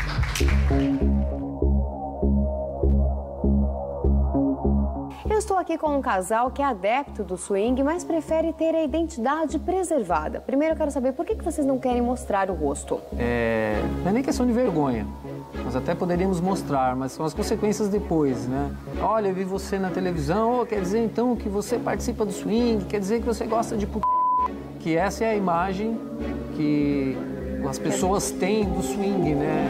Speaker 2: Eu estou aqui com um casal que é adepto do swing, mas prefere ter a identidade preservada. Primeiro eu quero saber por que vocês não querem mostrar o rosto.
Speaker 6: Não é nem questão de vergonha.
Speaker 21: Nós até poderíamos mostrar, mas são as consequências depois, né? Olha, eu vi você na televisão, quer dizer então que você participa do swing, quer dizer que você gosta de que essa é a imagem que as pessoas têm do swing, né?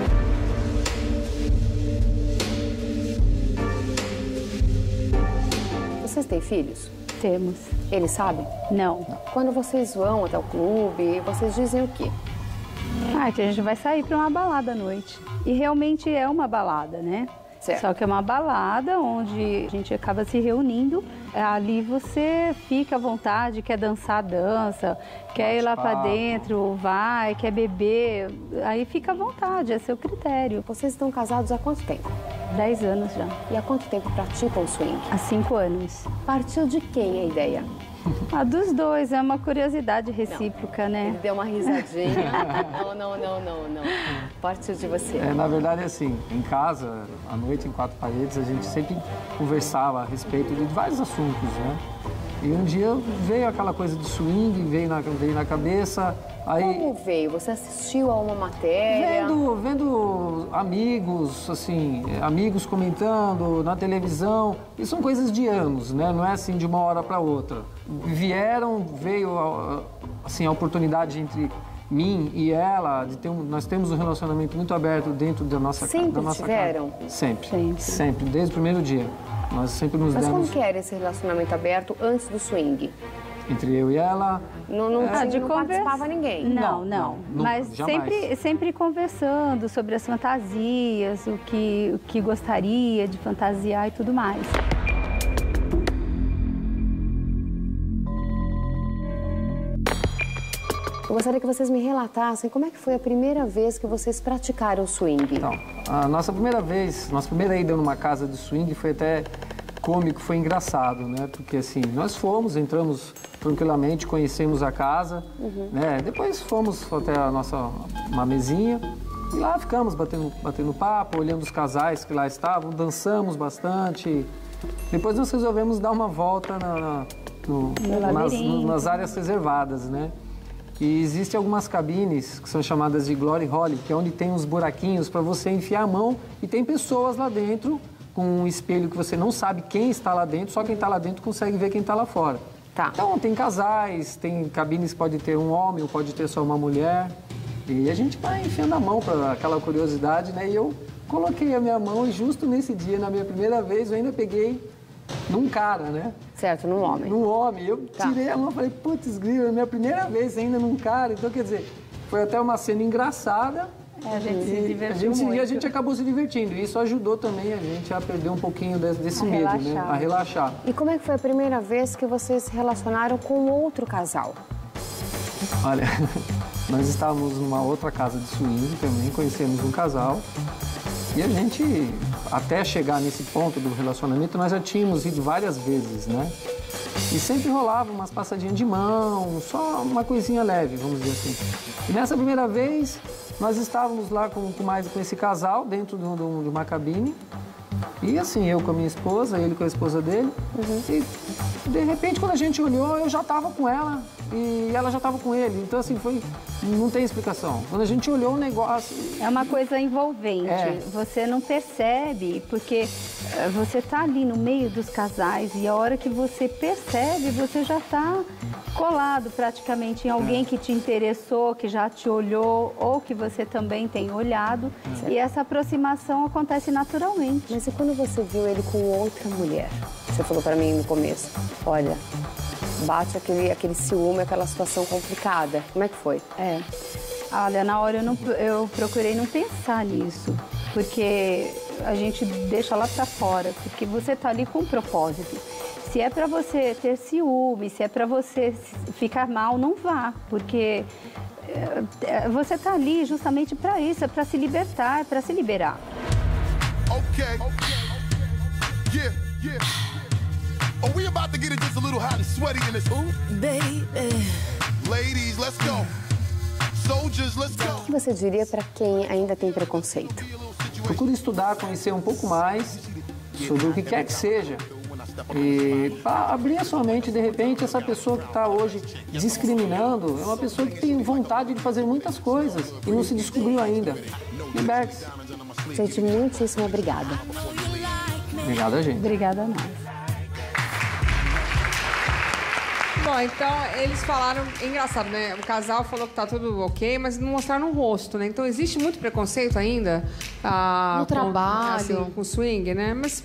Speaker 2: Vocês têm filhos?
Speaker 4: Temos.
Speaker 2: Eles sabem?
Speaker 4: Não.
Speaker 2: Quando vocês vão até o clube, vocês dizem o quê?
Speaker 4: Que a gente vai sair para uma balada à noite. E realmente é uma balada, né?
Speaker 2: Certo.
Speaker 4: Só que é uma balada onde a gente acaba se reunindo. Ali você fica à vontade, quer dançar, dança, quer ir lá para dentro, vai, quer beber. Aí fica à vontade, é seu critério.
Speaker 2: Vocês estão casados há quanto tempo?
Speaker 4: 10 anos já.
Speaker 2: E há quanto tempo praticam o swing?
Speaker 4: Há 5 anos.
Speaker 2: Partiu de quem a ideia?
Speaker 4: Dos dois, é uma curiosidade recíproca, né?
Speaker 2: Ele deu uma risadinha. Não. Partiu de você.
Speaker 21: Na verdade, assim, em casa, à noite, em 4 paredes, a gente sempre conversava a respeito de vários assuntos, né? E um dia veio aquela coisa de swing, veio na cabeça. Aí,
Speaker 2: como veio? Você assistiu a uma matéria?
Speaker 21: Vendo amigos, assim, amigos comentando na televisão. E são coisas de anos, né? Não é assim de uma hora para outra. Veio assim, a oportunidade entre mim e ela, nós temos um relacionamento muito aberto dentro da nossa casa.
Speaker 2: Sempre tiveram?
Speaker 21: Sempre, desde o primeiro dia. Nós sempre nos demos...
Speaker 2: Mas como que era esse relacionamento aberto antes do swing?
Speaker 21: Entre eu e ela...
Speaker 2: Não participava ninguém?
Speaker 4: Não. Mas sempre conversando sobre as fantasias, o que gostaria de fantasiar e tudo mais.
Speaker 2: Eu gostaria que vocês me relatassem como é que foi a primeira vez que vocês praticaram o swing.
Speaker 21: Então, a nossa primeira ida numa casa de swing foi até cômico, foi engraçado, né? Porque assim, nós entramos tranquilamente, conhecemos a casa, né? Depois fomos até uma mesinha e lá ficamos batendo papo, olhando os casais que lá estavam, dançamos bastante. Depois nós resolvemos dar uma volta nas áreas reservadas, né? E existem algumas cabines que são chamadas de Glory Hole, que é onde tem uns buraquinhos para você enfiar a mão e tem pessoas lá dentro com um espelho que você não sabe quem está lá dentro, só quem está lá dentro consegue ver quem está lá fora.
Speaker 2: Tá.
Speaker 21: Então tem casais, tem cabines que pode ter um homem ou pode ter só uma mulher. E a gente vai enfiando a mão para aquela curiosidade, né? E eu coloquei a minha mão e justo nesse dia, na minha primeira vez, eu ainda peguei num cara, né?
Speaker 2: Certo, num homem.
Speaker 21: Num homem. Eu tirei a mão e falei, putz, grilo, é minha primeira vez ainda num cara. Então, quer dizer, foi até uma cena engraçada.
Speaker 4: A gente se divertiu muito.
Speaker 21: E a gente acabou se divertindo. E isso ajudou também a gente a perder um pouquinho desse medo, né? A relaxar.
Speaker 2: E como é que foi a primeira vez que vocês se relacionaram com outro casal?
Speaker 21: Olha, nós estávamos numa outra casa de swing também, conhecemos um casal. E a gente, até chegar nesse ponto do relacionamento, nós já tínhamos ido várias vezes, né? E sempre rolava umas passadinhas de mão, só uma coisinha leve, vamos dizer assim. E nessa primeira vez, nós estávamos lá com esse casal, dentro de uma cabine. E assim, eu com a minha esposa, ele com a esposa dele. E de repente, quando a gente olhou, eu já estava com ela e ela já estava com ele. Então assim, não tem explicação. Quando a gente olhou o negócio...
Speaker 4: É uma coisa envolvente. Você não percebe, porque você está ali no meio dos casais e a hora que você percebe, você já está colado praticamente em alguém que te interessou, que já te olhou ou que você também tem olhado. E essa aproximação acontece naturalmente.
Speaker 2: Mas e quando você viu ele com outra mulher? Você falou para mim no começo, olha, bate aquele ciúme, aquela situação complicada. Como é que foi?
Speaker 4: Olha, na hora eu procurei não pensar nisso, porque a gente deixa lá para fora, porque você tá ali com um propósito. Se é para você ter ciúme, se é para você ficar mal, não vá, porque você tá ali justamente para isso, é para se libertar, é para se liberar.
Speaker 7: Oh, we about to get it just a little hot and sweaty in this. Ooh, baby. Ladies, let's go. Soldiers, let's go.
Speaker 2: O que você diria para quem ainda tem preconceito?
Speaker 21: Procure estudar, conhecer um pouco mais sobre o que quer que seja. E para abrir a sua mente, de repente, essa pessoa que está hoje discriminando é uma pessoa que tem vontade de fazer muitas coisas e não se descobriu ainda.
Speaker 4: Humberto.
Speaker 2: Gente, muitíssimo obrigada.
Speaker 21: Obrigada, gente.
Speaker 4: Obrigada a nós.
Speaker 1: Bom, então eles falaram, é engraçado, né? O casal falou que tá tudo ok, mas não mostraram o rosto, né? Então existe muito preconceito ainda
Speaker 12: no trabalho,
Speaker 1: assim, com swing, né? Mas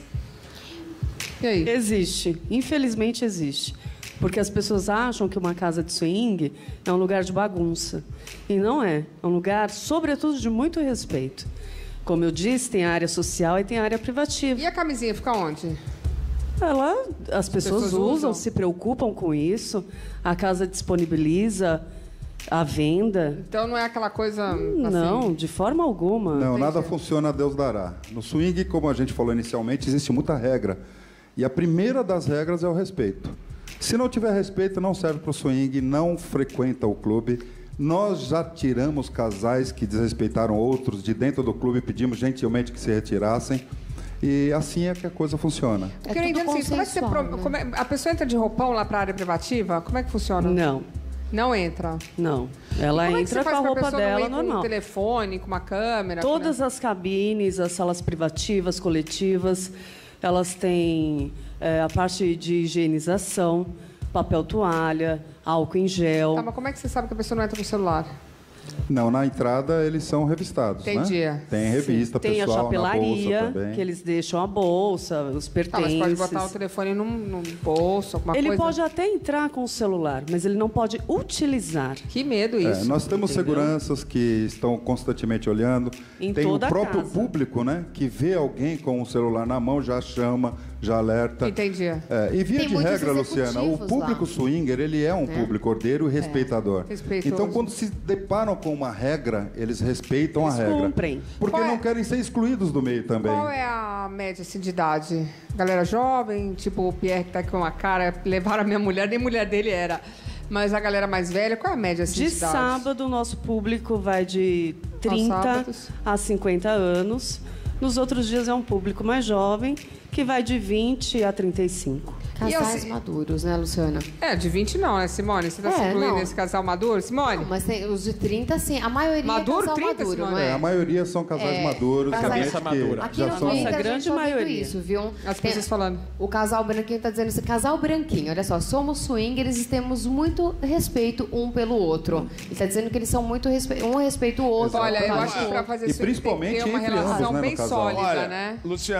Speaker 1: e aí?
Speaker 16: Existe, infelizmente existe. Porque as pessoas acham que uma casa de swing é um lugar de bagunça. E não é. É um lugar, sobretudo, de muito respeito. Como eu disse, tem a área social e tem a área privativa.
Speaker 1: E a camisinha fica onde?
Speaker 16: As pessoas usam, se preocupam com isso. A casa disponibiliza a venda.
Speaker 1: Então não é aquela coisa assim...
Speaker 16: Não, de forma alguma.
Speaker 15: Não, nada funciona a Deus dará. No swing, como a gente falou inicialmente, existe muita regra. E a primeira das regras é o respeito. Se não tiver respeito, não serve para o swing, não frequenta o clube. Nós já tiramos casais que desrespeitaram outros de dentro do clube, pedimos gentilmente que se retirassem. E assim é que a coisa funciona.
Speaker 1: Eu queria entender assim, como é que a pessoa entra de roupão lá para a área privativa? Como é que funciona?
Speaker 16: Não.
Speaker 1: Não entra?
Speaker 16: Não. Ela entra com a roupa dela normal.
Speaker 1: Com um telefone, com uma câmera?
Speaker 16: Todas as cabines, as salas privativas, coletivas, elas têm a parte de higienização, papel toalha, álcool em gel.
Speaker 1: Tá, mas como é que você sabe que a pessoa não entra com o celular?
Speaker 15: Não, na entrada eles são revistados,
Speaker 1: Entendi.
Speaker 15: Né? Tem revista
Speaker 16: tem
Speaker 15: pessoal
Speaker 16: a chapelaria,
Speaker 15: na bolsa também.
Speaker 16: que eles deixam a bolsa, os pertences.
Speaker 1: Mas pode botar o telefone num bolso, alguma coisa?
Speaker 16: Ele pode até entrar com o celular, mas ele não pode utilizar.
Speaker 1: Que medo isso.
Speaker 15: Nós temos seguranças que estão constantemente olhando.
Speaker 16: Em
Speaker 15: tem
Speaker 16: toda
Speaker 15: o próprio
Speaker 16: casa.
Speaker 15: público, né? Que vê alguém com o celular na mão, já chama, já alerta.
Speaker 1: Entendi.
Speaker 15: E via
Speaker 1: Tem
Speaker 15: de
Speaker 1: muitos
Speaker 15: regra, Luciana, o
Speaker 1: executivos
Speaker 15: público
Speaker 1: lá.
Speaker 15: swinger, ele é um público ordeiro e respeitador.
Speaker 1: Respeitoso.
Speaker 15: Então, quando se deparam com uma regra, eles respeitam
Speaker 16: Eles
Speaker 15: a regra.
Speaker 16: cumprem.
Speaker 15: Porque não querem ser excluídos do meio também.
Speaker 1: Qual é a média assim, de idade? Galera jovem, tipo o Pierre que tá com uma cara, levaram a minha mulher, nem mulher dele era. Mas a galera mais velha, qual é a média assim, de idade?
Speaker 16: sábado, o nosso público vai de 30 a 50 anos. Nos outros dias é um público mais jovem, que vai de 20 a 35.
Speaker 12: Casais maduros, né, Luciana?
Speaker 1: De 20 não, né, Simone? Você tá se incluindo nesse casal maduro, Simone?
Speaker 12: Não, mas tem os de 30, sim. A maioria
Speaker 1: Maduro,
Speaker 12: é casal
Speaker 1: 30,
Speaker 12: maduro,
Speaker 1: Simone?
Speaker 12: não é?
Speaker 15: A maioria são casais maduros.
Speaker 12: Casais-
Speaker 15: que
Speaker 12: Aqui
Speaker 15: já
Speaker 12: no
Speaker 15: são...
Speaker 12: Twitter, a
Speaker 16: grande
Speaker 12: gente tá vendo
Speaker 16: maioria.
Speaker 12: isso, viu?
Speaker 1: As pessoas falando.
Speaker 12: O casal branquinho tá dizendo isso. Casal branquinho, olha só. Somos swingers e temos muito respeito um pelo outro. Ele tá dizendo que eles são muito um respeita o outro.
Speaker 1: Olha, eu
Speaker 12: um
Speaker 1: acho que pra fazer
Speaker 15: E
Speaker 1: isso tem que
Speaker 15: principalmente
Speaker 1: ter uma
Speaker 15: entre
Speaker 1: relação
Speaker 15: ambos, né,
Speaker 1: bem
Speaker 15: no casal.
Speaker 1: sólida,
Speaker 19: Olha,
Speaker 1: né?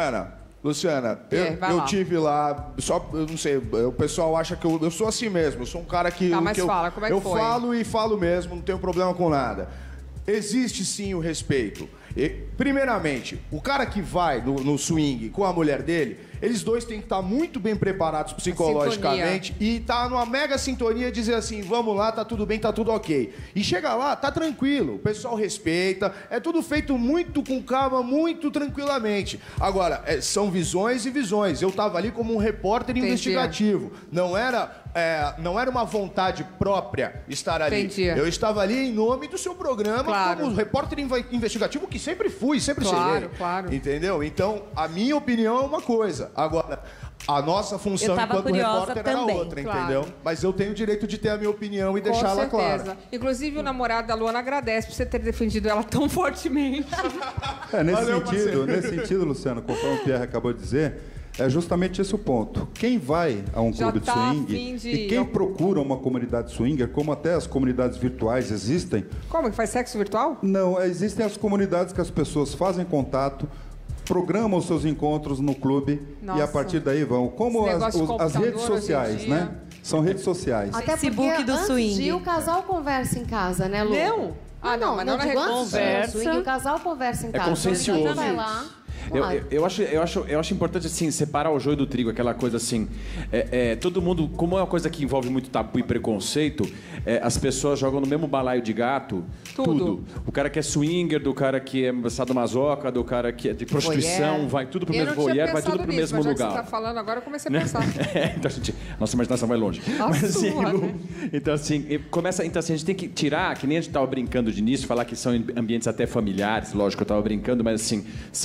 Speaker 19: Luciana,
Speaker 1: vai
Speaker 19: eu
Speaker 1: lá.
Speaker 19: tive lá, eu não sei, o pessoal acha que eu sou assim mesmo, eu sou um cara que...
Speaker 1: Tá, mas
Speaker 19: que
Speaker 1: fala, como é que
Speaker 19: eu
Speaker 1: foi?
Speaker 19: falo e falo mesmo, não tenho problema com nada. Existe sim o respeito. Primeiramente, o cara que vai no swing com a mulher dele, eles dois têm que estar muito bem preparados psicologicamente e estar numa mega sintonia e dizer assim, vamos lá, tá tudo bem, tá tudo ok. E chega lá, tá tranquilo, o pessoal respeita, é tudo feito muito com calma, muito tranquilamente. Agora, são visões e visões. Eu tava ali como um repórter investigativo. Não era uma vontade própria estar ali.
Speaker 1: Entendi.
Speaker 19: Eu estava ali em nome do seu programa,
Speaker 1: Claro.
Speaker 19: como repórter investigativo que sempre fui, sempre serei.
Speaker 1: Claro.
Speaker 19: Entendeu? Então, a minha opinião é uma coisa. Agora, a nossa função
Speaker 20: Eu tava
Speaker 19: enquanto
Speaker 20: curiosa
Speaker 19: repórter era
Speaker 20: também,
Speaker 19: outra,
Speaker 1: claro.
Speaker 19: entendeu? Mas eu tenho o direito de ter a minha opinião e
Speaker 1: Com
Speaker 19: deixá-la clara.
Speaker 1: certeza. Inclusive, o namorado da Luana agradece por você ter defendido ela tão fortemente.
Speaker 15: Nesse sentido, Luciano, conforme o Pierre acabou de dizer, é justamente esse o ponto. Quem vai a um
Speaker 1: Já
Speaker 15: clube de
Speaker 1: tá a
Speaker 15: swing
Speaker 1: fim de-
Speaker 15: e quem procura uma comunidade swinger, como até as comunidades virtuais existem,
Speaker 1: Como? Que faz sexo virtual?
Speaker 15: não, existem as comunidades que as pessoas fazem contato, programam os seus encontros no clube e a
Speaker 1: Nossa.
Speaker 15: partir daí vão. Como
Speaker 1: Esse negócio de
Speaker 15: as
Speaker 1: computador
Speaker 15: redes
Speaker 1: hoje em
Speaker 15: sociais,
Speaker 1: dia.
Speaker 15: né? São redes sociais.
Speaker 12: Até porque
Speaker 20: Facebook do
Speaker 12: antes
Speaker 20: swing.
Speaker 12: de o casal conversa em casa, né, Lu?
Speaker 1: Não? Ah, não, mas não na
Speaker 12: digo
Speaker 1: rede
Speaker 12: antes de
Speaker 16: conversa.
Speaker 12: swing, o casal conversa em casa.
Speaker 14: consensuoso.
Speaker 12: Então, vai lá.
Speaker 14: Eu acho importante, assim, separar o joio do trigo, aquela coisa assim. Todo mundo, como é uma coisa que envolve muito tabu e preconceito, as pessoas jogam no mesmo balaio de gato tudo. O cara que é swinger, do cara que é sadomasoca, do cara que é de prostituição,
Speaker 1: Voyeur.
Speaker 14: vai tudo pro
Speaker 1: Eu
Speaker 14: mesmo
Speaker 1: não tinha
Speaker 14: voyeur, vai tudo
Speaker 1: pensado
Speaker 14: pro
Speaker 1: nisso,
Speaker 14: mesmo
Speaker 1: mas já que
Speaker 14: lugar.
Speaker 1: você tá falando agora, eu comecei a
Speaker 14: Né?
Speaker 1: pensar.
Speaker 14: Então, nossa imaginação vai longe.
Speaker 1: A
Speaker 14: Mas, assim,
Speaker 1: sua, né?
Speaker 14: então, assim, a gente tem que tirar, que nem a gente estava brincando de início, falar que são ambientes até familiares, lógico, eu estava brincando, mas assim, são pessoas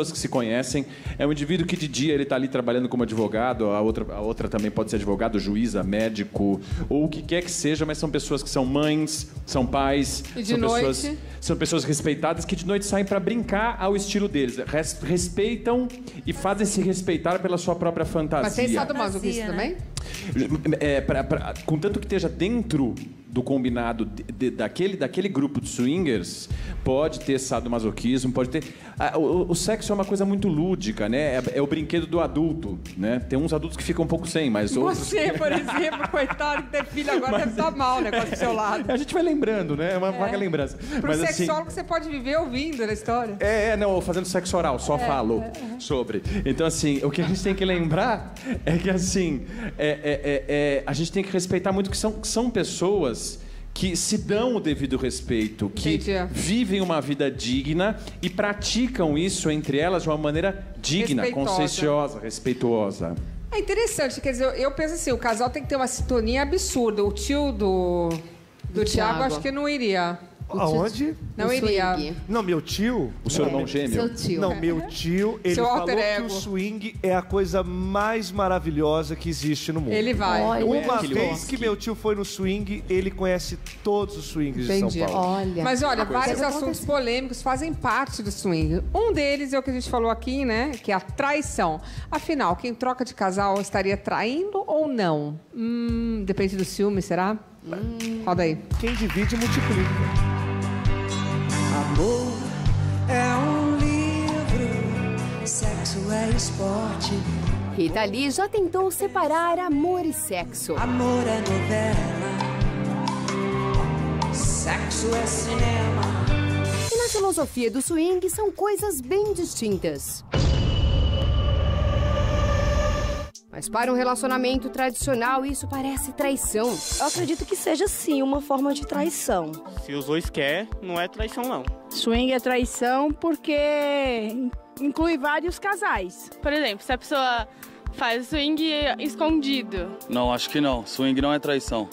Speaker 14: pessoas que se conhecem. É um indivíduo que de dia ele está ali trabalhando como advogado, a outra também pode ser advogado, juíza, médico, ou o que quer que seja, mas são pessoas que são mães, são pais,
Speaker 1: E de noite?
Speaker 14: São pessoas respeitadas que de noite saem para brincar ao estilo deles. Respeitam e fazem se respeitar pela sua própria fantasia.
Speaker 1: Mas tem sadomasoquista também?
Speaker 14: Contanto que esteja dentro do combinado daquele grupo de swingers, pode ter sadomasoquismo, pode ter... O sexo é uma coisa muito lúdica, né? É o brinquedo do adulto, né? Tem uns adultos que ficam um pouco sem, mas outros...
Speaker 1: Você, por exemplo, coitado, que ter filho agora deve estar mal o negócio do seu lado.
Speaker 14: A gente vai lembrando, né? É uma vaga lembrança.
Speaker 1: Pro
Speaker 14: Mas,
Speaker 1: sexólogo você pode viver ouvindo na história.
Speaker 14: Não, fazendo sexo oral, só falo sobre. Então, assim, o que a gente tem que lembrar é que, assim, a gente tem que respeitar muito que são pessoas que se dão o devido respeito, que vivem uma vida digna e praticam isso entre elas de uma maneira digna,
Speaker 1: Respeitosa.
Speaker 14: conscienciosa, respeituosa.
Speaker 1: É interessante, quer dizer, eu penso assim, o casal tem que ter uma sintonia absurda. O tio do Thiago acho que não iria.
Speaker 11: Aonde?
Speaker 1: Não iria.
Speaker 11: Não, meu tio...
Speaker 14: O seu irmão gêmeo?
Speaker 1: Seu tio.
Speaker 11: Não, meu tio, ele
Speaker 1: Seu
Speaker 11: falou
Speaker 1: alter
Speaker 11: que
Speaker 1: ego.
Speaker 11: o swing é a coisa mais maravilhosa que existe no mundo.
Speaker 1: Ele vai. Olha,
Speaker 11: Uma
Speaker 1: que
Speaker 11: vez
Speaker 1: louco.
Speaker 11: que meu tio foi no swing, ele conhece todos os swings de São Paulo.
Speaker 1: Mas olha,
Speaker 11: Uma coisa.
Speaker 1: vários assuntos polêmicos fazem parte do swing. Um deles é o que a gente falou aqui, né? Que é a traição. Afinal, quem troca de casal estaria traindo ou não? Depende do ciúme, será? Roda aí.
Speaker 11: Quem divide, multiplica.
Speaker 7: Amor é um livro, sexo é esporte.
Speaker 2: Rita Lee já tentou separar amor e sexo.
Speaker 7: Amor é novela, sexo é cinema.
Speaker 2: E na filosofia do swing são coisas bem distintas. Mas para um relacionamento tradicional, isso parece traição.
Speaker 8: Eu acredito que seja, sim, uma forma de traição.
Speaker 22: Se os dois querem, não é traição, não.
Speaker 23: Swing é traição porque inclui vários casais.
Speaker 24: Por exemplo, se a pessoa faz swing escondido.
Speaker 13: Não, acho que não. Swing não é traição.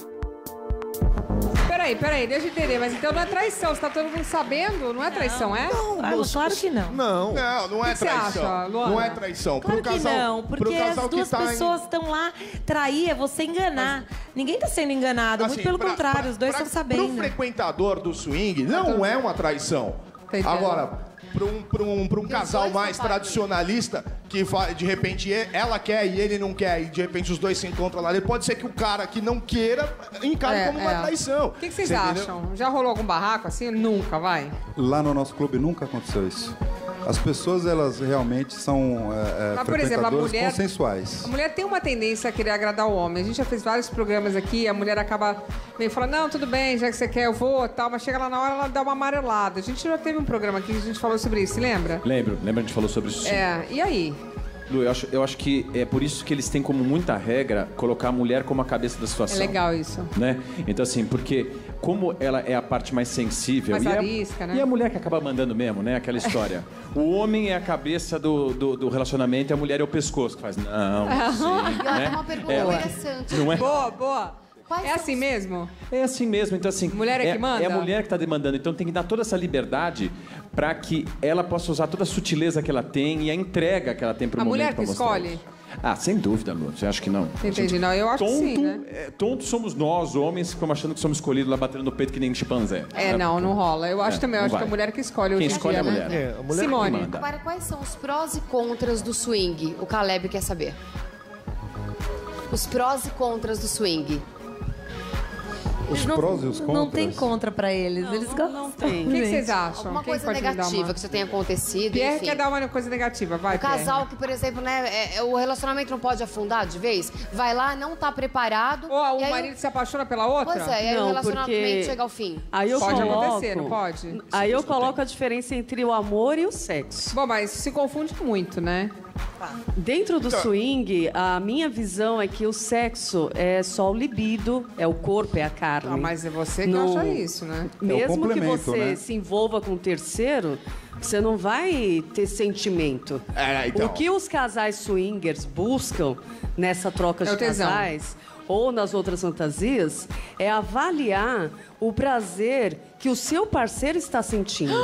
Speaker 1: Peraí, deixa eu entender. Mas então não é traição. Se tá todo mundo sabendo, não é traição, é?
Speaker 20: Claro que não.
Speaker 19: Não é
Speaker 1: que você
Speaker 19: traição.
Speaker 1: acha, Luana?
Speaker 19: Não é traição.
Speaker 20: Claro
Speaker 19: Pro
Speaker 20: que
Speaker 19: casal,
Speaker 20: não,
Speaker 19: pro
Speaker 20: porque
Speaker 19: casal
Speaker 20: as
Speaker 19: que
Speaker 20: duas
Speaker 19: tá
Speaker 20: pessoas estão lá. Trair é você enganar. Ninguém tá sendo enganado, muito pelo contrário, os dois estão
Speaker 19: Pro
Speaker 20: sabendo.
Speaker 19: frequentador do swing, não é uma traição. Agora, para um casal mais tradicionalista, que de repente ela quer e ele não quer, e de repente os dois se encontram lá, pode ser que o cara que não queira encare como uma traição.
Speaker 1: O que vocês
Speaker 19: Você entendeu?
Speaker 1: acham? Já rolou algum barraco assim? Nunca, vai?
Speaker 15: Lá no nosso clube nunca aconteceu isso. As pessoas, elas realmente são
Speaker 1: Mas, por exemplo, a
Speaker 15: frequentadoras
Speaker 1: mulher-
Speaker 15: consensuais.
Speaker 1: A mulher tem uma tendência a querer agradar o homem. A gente já fez vários programas aqui, a mulher acaba meio falando, não, tudo bem, já que você quer, eu vou, tal, mas chega lá na hora, ela dá uma amarelada. A gente já teve um programa aqui que a gente falou sobre isso, lembra?
Speaker 14: Lembra? A gente falou sobre isso.
Speaker 1: E aí?
Speaker 14: Lu, eu acho que é por isso que eles têm como muita regra colocar a mulher como a cabeça da
Speaker 1: É
Speaker 14: situação.
Speaker 1: legal isso.
Speaker 14: Né? Então, assim, porque como ela é a parte mais sensível...
Speaker 1: Mais
Speaker 14: e
Speaker 1: arisca, né?
Speaker 14: E a mulher que acaba mandando mesmo, né? Aquela história. O homem é a cabeça do relacionamento e a mulher é o pescoço que faz... Não, sim,
Speaker 12: E olha,
Speaker 14: né?
Speaker 12: uma pergunta
Speaker 14: Ela-
Speaker 12: interessante.
Speaker 14: Não é?
Speaker 1: Boa. É assim mesmo?
Speaker 14: É assim mesmo. Então, assim...
Speaker 1: Mulher é que manda?
Speaker 14: É a mulher que está demandando. Então, tem que dar toda essa liberdade para que ela possa usar toda a sutileza que ela tem e a entrega que ela tem para o
Speaker 1: A
Speaker 14: momento.
Speaker 1: mulher que
Speaker 14: pra mostrar
Speaker 1: escolhe?
Speaker 14: isso. Ah, sem dúvida, Lu. Você acha que não?
Speaker 1: Entendi, não. Eu acho que sim, né?
Speaker 14: Tontos somos nós, homens, que ficamos achando que somos escolhidos lá batendo no peito que nem chimpanzé.
Speaker 1: Não rola. Eu acho também. Eu
Speaker 14: não
Speaker 1: acho que
Speaker 14: vai.
Speaker 1: a mulher que escolhe
Speaker 14: Quem
Speaker 1: hoje em
Speaker 14: escolhe
Speaker 1: dia,
Speaker 14: é a
Speaker 1: né?
Speaker 14: mulher.
Speaker 11: a mulher
Speaker 1: Simone.
Speaker 14: que manda.
Speaker 12: Agora, quais são os prós e contras do swing? O Caleb quer saber. Os prós e contras do swing.
Speaker 15: Os prós e os contras.
Speaker 20: Não tem contra pra eles, eles gostam.
Speaker 1: O que vocês acham?
Speaker 12: Alguma
Speaker 1: Quem
Speaker 12: coisa
Speaker 1: pode me dar
Speaker 12: negativa
Speaker 1: uma?
Speaker 12: que isso tenha acontecido,
Speaker 1: Pierre
Speaker 12: enfim.
Speaker 1: quer dar uma coisa negativa, vai,
Speaker 12: O casal que, por exemplo, né, o relacionamento não pode afundar de vez, vai lá, não tá preparado.
Speaker 1: Ou
Speaker 12: e
Speaker 1: o
Speaker 12: aí
Speaker 1: marido se apaixona pela outra?
Speaker 12: Pois é, e aí o
Speaker 16: Não,
Speaker 12: relacionamento
Speaker 16: porque-
Speaker 12: chega ao fim.
Speaker 16: Aí eu
Speaker 1: Pode
Speaker 16: coloco,
Speaker 1: acontecer, não pode?
Speaker 16: Aí eu coloco a diferença entre o amor e o sexo.
Speaker 1: Bom, mas se confunde muito, né?
Speaker 16: Dentro do
Speaker 1: Então-
Speaker 16: swing, a minha visão é que o sexo é só o libido, é o corpo, é a carne.
Speaker 1: Ah, mas é você que acha isso, né?
Speaker 16: Mesmo que
Speaker 15: complemento,
Speaker 16: você
Speaker 15: né?
Speaker 16: se envolva com um terceiro, você não vai ter sentimento.
Speaker 19: Então.
Speaker 16: O que os casais swingers buscam nessa troca
Speaker 1: É
Speaker 16: de
Speaker 1: o tesão.
Speaker 16: casais ou nas outras fantasias é avaliar o prazer que o seu parceiro está sentindo.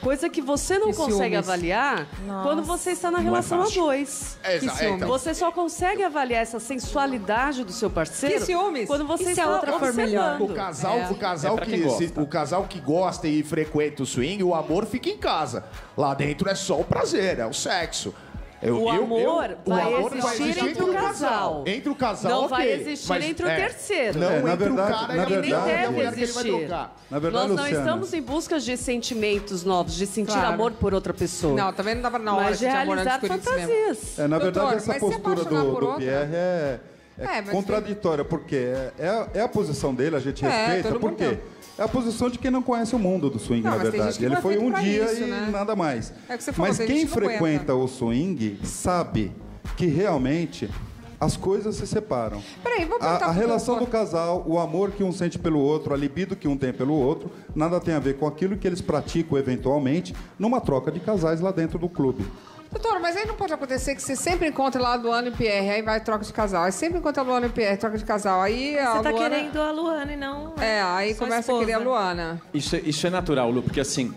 Speaker 16: Coisa que você não
Speaker 1: Que
Speaker 16: consegue
Speaker 1: ciúmes.
Speaker 16: avaliar
Speaker 1: Nossa.
Speaker 16: quando você está na
Speaker 1: Não é
Speaker 16: relação a
Speaker 1: fácil.
Speaker 16: dois.
Speaker 1: Que ciúmes. então.
Speaker 16: Você só consegue avaliar essa sensualidade do seu parceiro
Speaker 1: Que ciúmes.
Speaker 16: quando você
Speaker 1: E se
Speaker 16: está
Speaker 1: a outra for melhor?
Speaker 16: observando.
Speaker 19: O casal,
Speaker 1: É.
Speaker 19: o casal
Speaker 14: É pra quem gosta.
Speaker 19: o casal que gosta e frequenta o swing, o amor fica em casa. Lá dentro é só o prazer, é o sexo.
Speaker 16: O amor vai existir entre o casal.
Speaker 19: Entre o casal,
Speaker 16: Não
Speaker 19: ok,
Speaker 16: vai existir
Speaker 19: mas,
Speaker 16: entre o terceiro.
Speaker 19: Não
Speaker 15: na
Speaker 19: entre
Speaker 15: verdade-
Speaker 19: o cara
Speaker 15: na
Speaker 19: e a
Speaker 15: verdade-
Speaker 19: mulher,
Speaker 16: Deve
Speaker 19: a mulher que ele vai
Speaker 16: existir.
Speaker 19: trocar.
Speaker 15: Na verdade,
Speaker 16: Nós não
Speaker 15: Luciana,
Speaker 16: estamos em busca de sentimentos novos, de sentir
Speaker 1: Claro.
Speaker 16: amor por outra pessoa.
Speaker 1: Não, também não dá pra na hora
Speaker 16: Mas de
Speaker 1: sentir amor
Speaker 16: realizar
Speaker 1: antes por isso mesmo.
Speaker 16: fantasias.
Speaker 15: na verdade,
Speaker 1: Doutor,
Speaker 15: essa
Speaker 1: mas se
Speaker 15: postura
Speaker 1: apaixonar por
Speaker 15: do
Speaker 1: outra?
Speaker 15: Pierre é
Speaker 1: mas
Speaker 15: contraditória, porque é a posição dele, a gente
Speaker 1: É,
Speaker 15: respeita,
Speaker 1: todo
Speaker 15: por
Speaker 1: mundo
Speaker 15: quê?
Speaker 1: tem.
Speaker 15: É a posição de quem não conhece o mundo do swing,
Speaker 1: Não,
Speaker 15: na
Speaker 1: mas tem
Speaker 15: verdade.
Speaker 1: gente que
Speaker 15: Ele
Speaker 1: não é
Speaker 15: foi
Speaker 1: feito
Speaker 15: um
Speaker 1: pra
Speaker 15: dia
Speaker 1: isso,
Speaker 15: e
Speaker 1: né?
Speaker 15: nada mais.
Speaker 1: É o que você falou,
Speaker 15: Mas
Speaker 1: tem
Speaker 15: quem
Speaker 1: gente que não
Speaker 15: frequenta o swing sabe que realmente as coisas se separam.
Speaker 1: Peraí, vamos perguntar
Speaker 15: A
Speaker 1: pro
Speaker 15: relação
Speaker 1: doutor.
Speaker 15: do casal, o amor que um sente pelo outro, a libido que um tem pelo outro, nada tem a ver com aquilo que eles praticam eventualmente numa troca de casais lá dentro do clube.
Speaker 1: Doutor, mas aí não pode acontecer que você sempre encontra lá a Luana e o Pierre, aí vai troca de casal. Aí sempre encontra a Luana e o Pierre, troca de casal. Aí a
Speaker 20: Você tá
Speaker 1: Luana...
Speaker 20: querendo a Luana e não.
Speaker 1: aí
Speaker 20: sua
Speaker 1: começa a querer a
Speaker 20: esposa.
Speaker 1: Luana.
Speaker 14: Isso é natural, Lu, porque assim,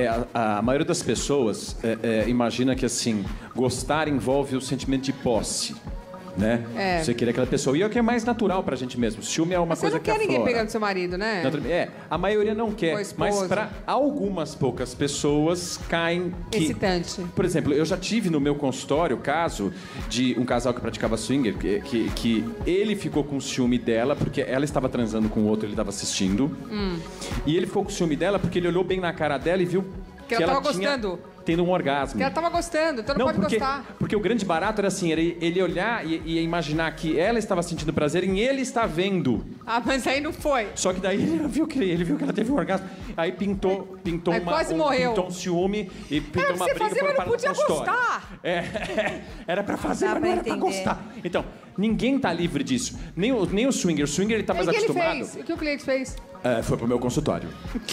Speaker 14: a maioria das pessoas imagina que assim, gostar envolve o sentimento de posse. Né?
Speaker 1: É.
Speaker 14: Você querer aquela pessoa. E é o que é mais natural pra gente mesmo. Ciúme é uma
Speaker 1: Mas você
Speaker 14: coisa
Speaker 1: não
Speaker 14: que
Speaker 1: quer ninguém
Speaker 14: aflora.
Speaker 1: pegando seu marido, né?
Speaker 14: A maioria não
Speaker 1: Com a
Speaker 14: quer,
Speaker 1: esposa.
Speaker 14: mas para algumas poucas pessoas caem que...
Speaker 1: Excitante.
Speaker 14: Por exemplo, eu já tive no meu consultório o caso de um casal que praticava swinger, que ele ficou com ciúme dela porque ela estava transando com o outro, ele estava assistindo. E ele ficou com ciúme dela porque ele olhou bem na cara dela e viu
Speaker 1: Que ela tava
Speaker 14: tinha
Speaker 1: gostando.
Speaker 14: tendo um orgasmo.
Speaker 1: Que ela tava gostando, então não pode gostar.
Speaker 14: Porque o grande barato era assim, ele olhar e imaginar que ela estava sentindo prazer em ele estar vendo.
Speaker 1: Ah, mas aí não foi.
Speaker 14: Só que daí ele viu que ela teve um orgasmo. Aí pintou
Speaker 1: Aí quase morreu.
Speaker 14: pintou um ciúme e pintou uma
Speaker 1: Você
Speaker 14: briga
Speaker 1: fazia, mas não
Speaker 14: para o
Speaker 1: podia
Speaker 14: consultório.
Speaker 1: gostar.
Speaker 14: Era pra fazer,
Speaker 20: Dá
Speaker 14: mas
Speaker 20: pra
Speaker 14: não era pra
Speaker 20: entender.
Speaker 14: gostar. Então, ninguém tá livre disso. Nem o swinger. O swinger ele tá
Speaker 1: E
Speaker 14: mais
Speaker 1: o que ele
Speaker 14: acostumado.
Speaker 1: fez? O que o cliente fez?
Speaker 14: Foi pro meu consultório.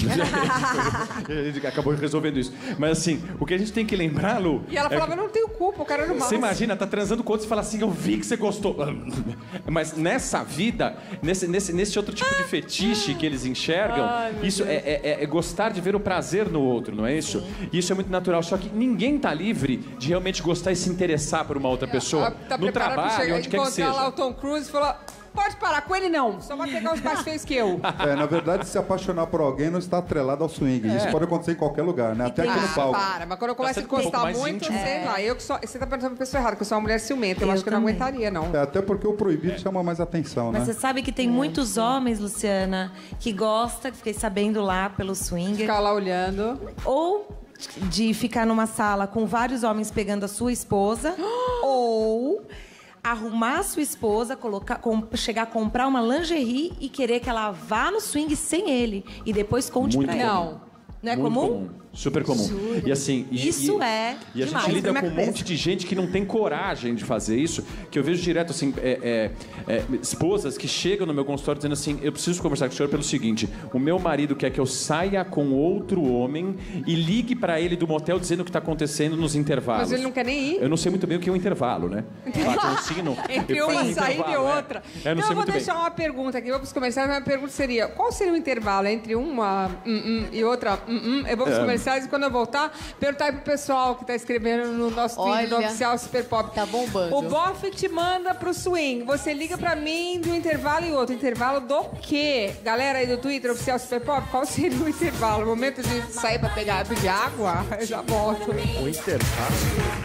Speaker 14: Ele acabou resolvendo isso. Mas assim, o que a gente tem que lembrar, Lu...
Speaker 1: E ela falava, não tenho culpa, o cara era mal.
Speaker 14: Você imagina, tá transando com outro e fala assim, eu vi que você gostou. Mas nessa vida, nesse outro tipo de fetiche que eles enxergam, isso é gostar de ver o prazer no outro, não é isso? E isso é muito natural. Só que ninguém tá livre de realmente gostar e se interessar por uma outra pessoa.
Speaker 1: Tá
Speaker 14: No
Speaker 1: preparado pra
Speaker 14: trabalho,
Speaker 1: chegar,
Speaker 14: onde quer que
Speaker 1: encontrar lá
Speaker 14: seja.
Speaker 1: o Tom Cruise e falar, pode parar com ele não, só vai pegar os mais feios que eu.
Speaker 15: Na verdade, se apaixonar por alguém não está atrelado ao swing. Isso pode acontecer em qualquer lugar, né? Até aqui no palco.
Speaker 1: Para, mas quando eu começo a
Speaker 14: sendo um pouco
Speaker 1: encostar
Speaker 14: mais
Speaker 1: muito,
Speaker 14: íntimo.
Speaker 1: sei lá, você tá perguntando pra pessoa errada, que eu sou uma mulher ciumenta, eu acho que eu não
Speaker 20: também.
Speaker 1: aguentaria, não.
Speaker 15: Até porque o proibido chama mais atenção,
Speaker 20: Mas
Speaker 15: né?
Speaker 20: você sabe que tem muitos homens, Luciana, que gosta, que fiquei sabendo lá pelo swinger.
Speaker 1: Ficar lá olhando.
Speaker 20: Ou de ficar numa sala com vários homens pegando a sua esposa. Ou arrumar a sua esposa, chegar a comprar uma lingerie e querer que ela vá no swing sem ele. E depois conte
Speaker 14: Muito
Speaker 20: pra ele.
Speaker 14: comum.
Speaker 20: Não é
Speaker 14: Muito
Speaker 20: comum?
Speaker 14: Super comum. E assim,
Speaker 20: Isso é
Speaker 14: E a
Speaker 20: demais
Speaker 14: gente lida
Speaker 20: pra
Speaker 14: com um
Speaker 20: minha
Speaker 14: monte de gente que não tem coragem de fazer isso, que eu vejo direto, assim, esposas que chegam no meu consultório dizendo assim, eu preciso conversar com o senhor pelo seguinte, o meu marido quer que eu saia com outro homem e ligue pra ele do motel dizendo o que tá acontecendo nos intervalos.
Speaker 1: Mas ele não quer nem ir.
Speaker 14: Eu não sei muito bem o que é um intervalo, né? Bate um sino,
Speaker 1: Entre
Speaker 14: e faz
Speaker 1: uma
Speaker 14: um
Speaker 1: saída e
Speaker 14: intervalo, né?
Speaker 1: outra.
Speaker 14: Eu não
Speaker 1: Então
Speaker 14: sei
Speaker 1: eu vou
Speaker 14: muito bem.
Speaker 1: deixar uma pergunta aqui, eu vou pros comerciais, mas a pergunta seria, qual seria o intervalo entre uma e outra eu vou pros comerciais e quando eu voltar, perguntar aí pro pessoal que tá escrevendo no nosso Twitter do
Speaker 12: Olha,
Speaker 1: Oficial Super Pop.
Speaker 12: tá bombando.
Speaker 1: O Boff te manda pro swing, você liga pra mim de um intervalo e outro. Intervalo do quê? Galera aí do Twitter Oficial Super Pop, qual seria o intervalo? O momento de sair pra pegar de água? Eu já volto.
Speaker 19: O intervalo.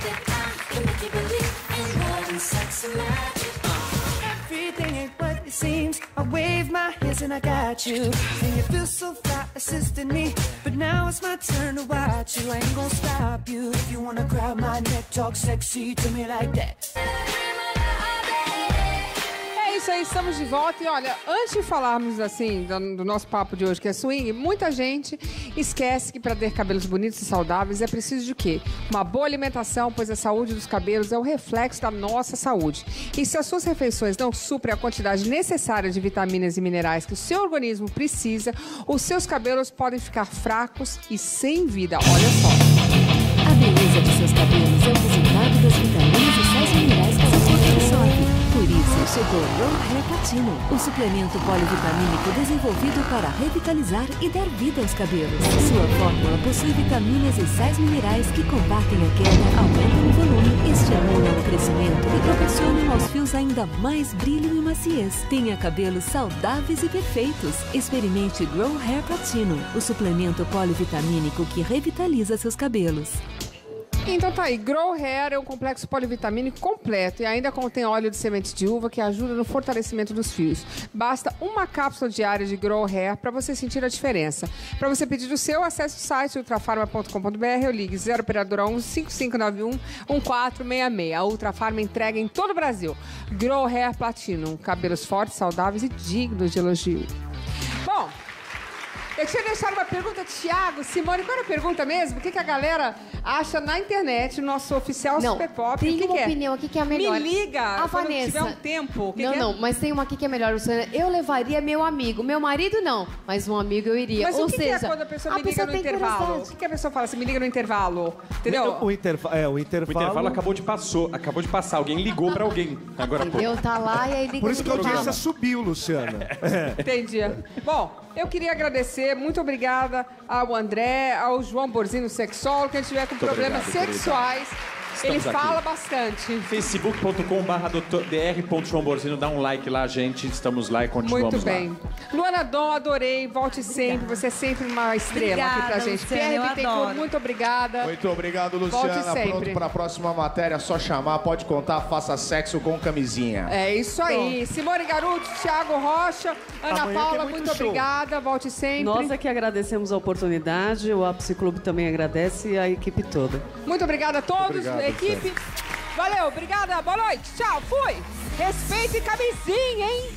Speaker 7: Everything ain't what it seems. I wave my hands and I got you. And you feel so fly assisting me. But now it's my turn to watch you. I ain't gonna stop you. If you wanna grab my neck, talk sexy to me like that.
Speaker 1: É isso aí, estamos de volta. E olha, antes de falarmos assim do nosso papo de hoje, que é swing, muita gente esquece que para ter cabelos bonitos e saudáveis é preciso de quê? Uma boa alimentação, pois a saúde dos cabelos é o reflexo da nossa saúde. E se as suas refeições não suprem a quantidade necessária de vitaminas e minerais que o seu organismo precisa, os seus cabelos podem ficar fracos e sem vida. Olha só.
Speaker 2: A beleza de seus cabelos é o resultado das vitaminas e sais minerais que seu corpo absorve. Por isso,
Speaker 3: chegou Grow Hair Platino, o suplemento polivitamínico desenvolvido para revitalizar e dar vida aos cabelos. Sua fórmula possui vitaminas e sais minerais que combatem a queda, aumentam o volume, estimulam o crescimento e proporcionam aos fios ainda mais brilho e maciez. Tenha cabelos saudáveis e perfeitos. Experimente Grow Hair Platino, o suplemento polivitamínico que revitaliza seus cabelos.
Speaker 1: Então tá aí, Grow Hair é um complexo polivitamínico completo e ainda contém óleo de semente de uva que ajuda no fortalecimento dos fios. Basta uma cápsula diária de Grow Hair para você sentir a diferença. Para você pedir o seu, acesse o site ultrafarma.com.br ou ligue 0 operadora 11 5591 1466. A Ultrafarma entrega em todo o Brasil. Grow Hair Platinum, cabelos fortes, saudáveis e dignos de elogio. Bom, eu tinha deixado uma pergunta, Thiago, Simone, qual era a pergunta mesmo? O que a galera acha na internet, no nosso oficial Super Pop?
Speaker 12: Tem uma opinião aqui que é a melhor.
Speaker 1: Me liga
Speaker 12: a
Speaker 1: quando
Speaker 12: Vanessa.
Speaker 1: tiver um tempo.
Speaker 12: Não, mas tem uma aqui que é melhor, Luciana. Eu levaria meu amigo. Meu marido, não. Mas um amigo eu iria.
Speaker 1: Mas
Speaker 12: Ou
Speaker 1: o que
Speaker 12: seja,
Speaker 1: é quando a pessoa me liga no intervalo? O que a pessoa fala? Você me liga no intervalo, entendeu?
Speaker 11: O intervalo...
Speaker 14: O intervalo acabou de passar. Alguém ligou pra alguém. Agora,
Speaker 12: entendeu? Tá lá e aí liga.
Speaker 11: Por isso que a audiência subiu, Luciana.
Speaker 1: Entendi. Bom, eu queria agradecer, muito obrigada ao André, ao João Borzino, sexólogo, que a gente tiver com problemas sexuais. Ele fala bastante.
Speaker 14: facebook.com/dr.joãoborzino. Dá um like lá, gente. Estamos lá e continuamos
Speaker 1: Muito bem. Lá. Luana Dom, adorei. Volte sempre. Você é sempre uma estrela aqui pra gente. Pierre Bittencourt, muito obrigada.
Speaker 19: Muito obrigado, Luciana.
Speaker 1: Volte sempre.
Speaker 19: Pronto para a próxima matéria. Só chamar, pode contar, faça sexo com camisinha.
Speaker 1: É isso aí. Simone Garuti, Thiago Rocha, Ana Paula, muito obrigada. Volte sempre.
Speaker 16: Nós é que agradecemos a oportunidade. O Ápice Clube também agradece e a equipe toda.
Speaker 1: Muito obrigada a todos.
Speaker 16: Obrigado,
Speaker 1: Equipe, valeu, obrigada, boa noite, tchau, fui! Respeite camisinha, hein?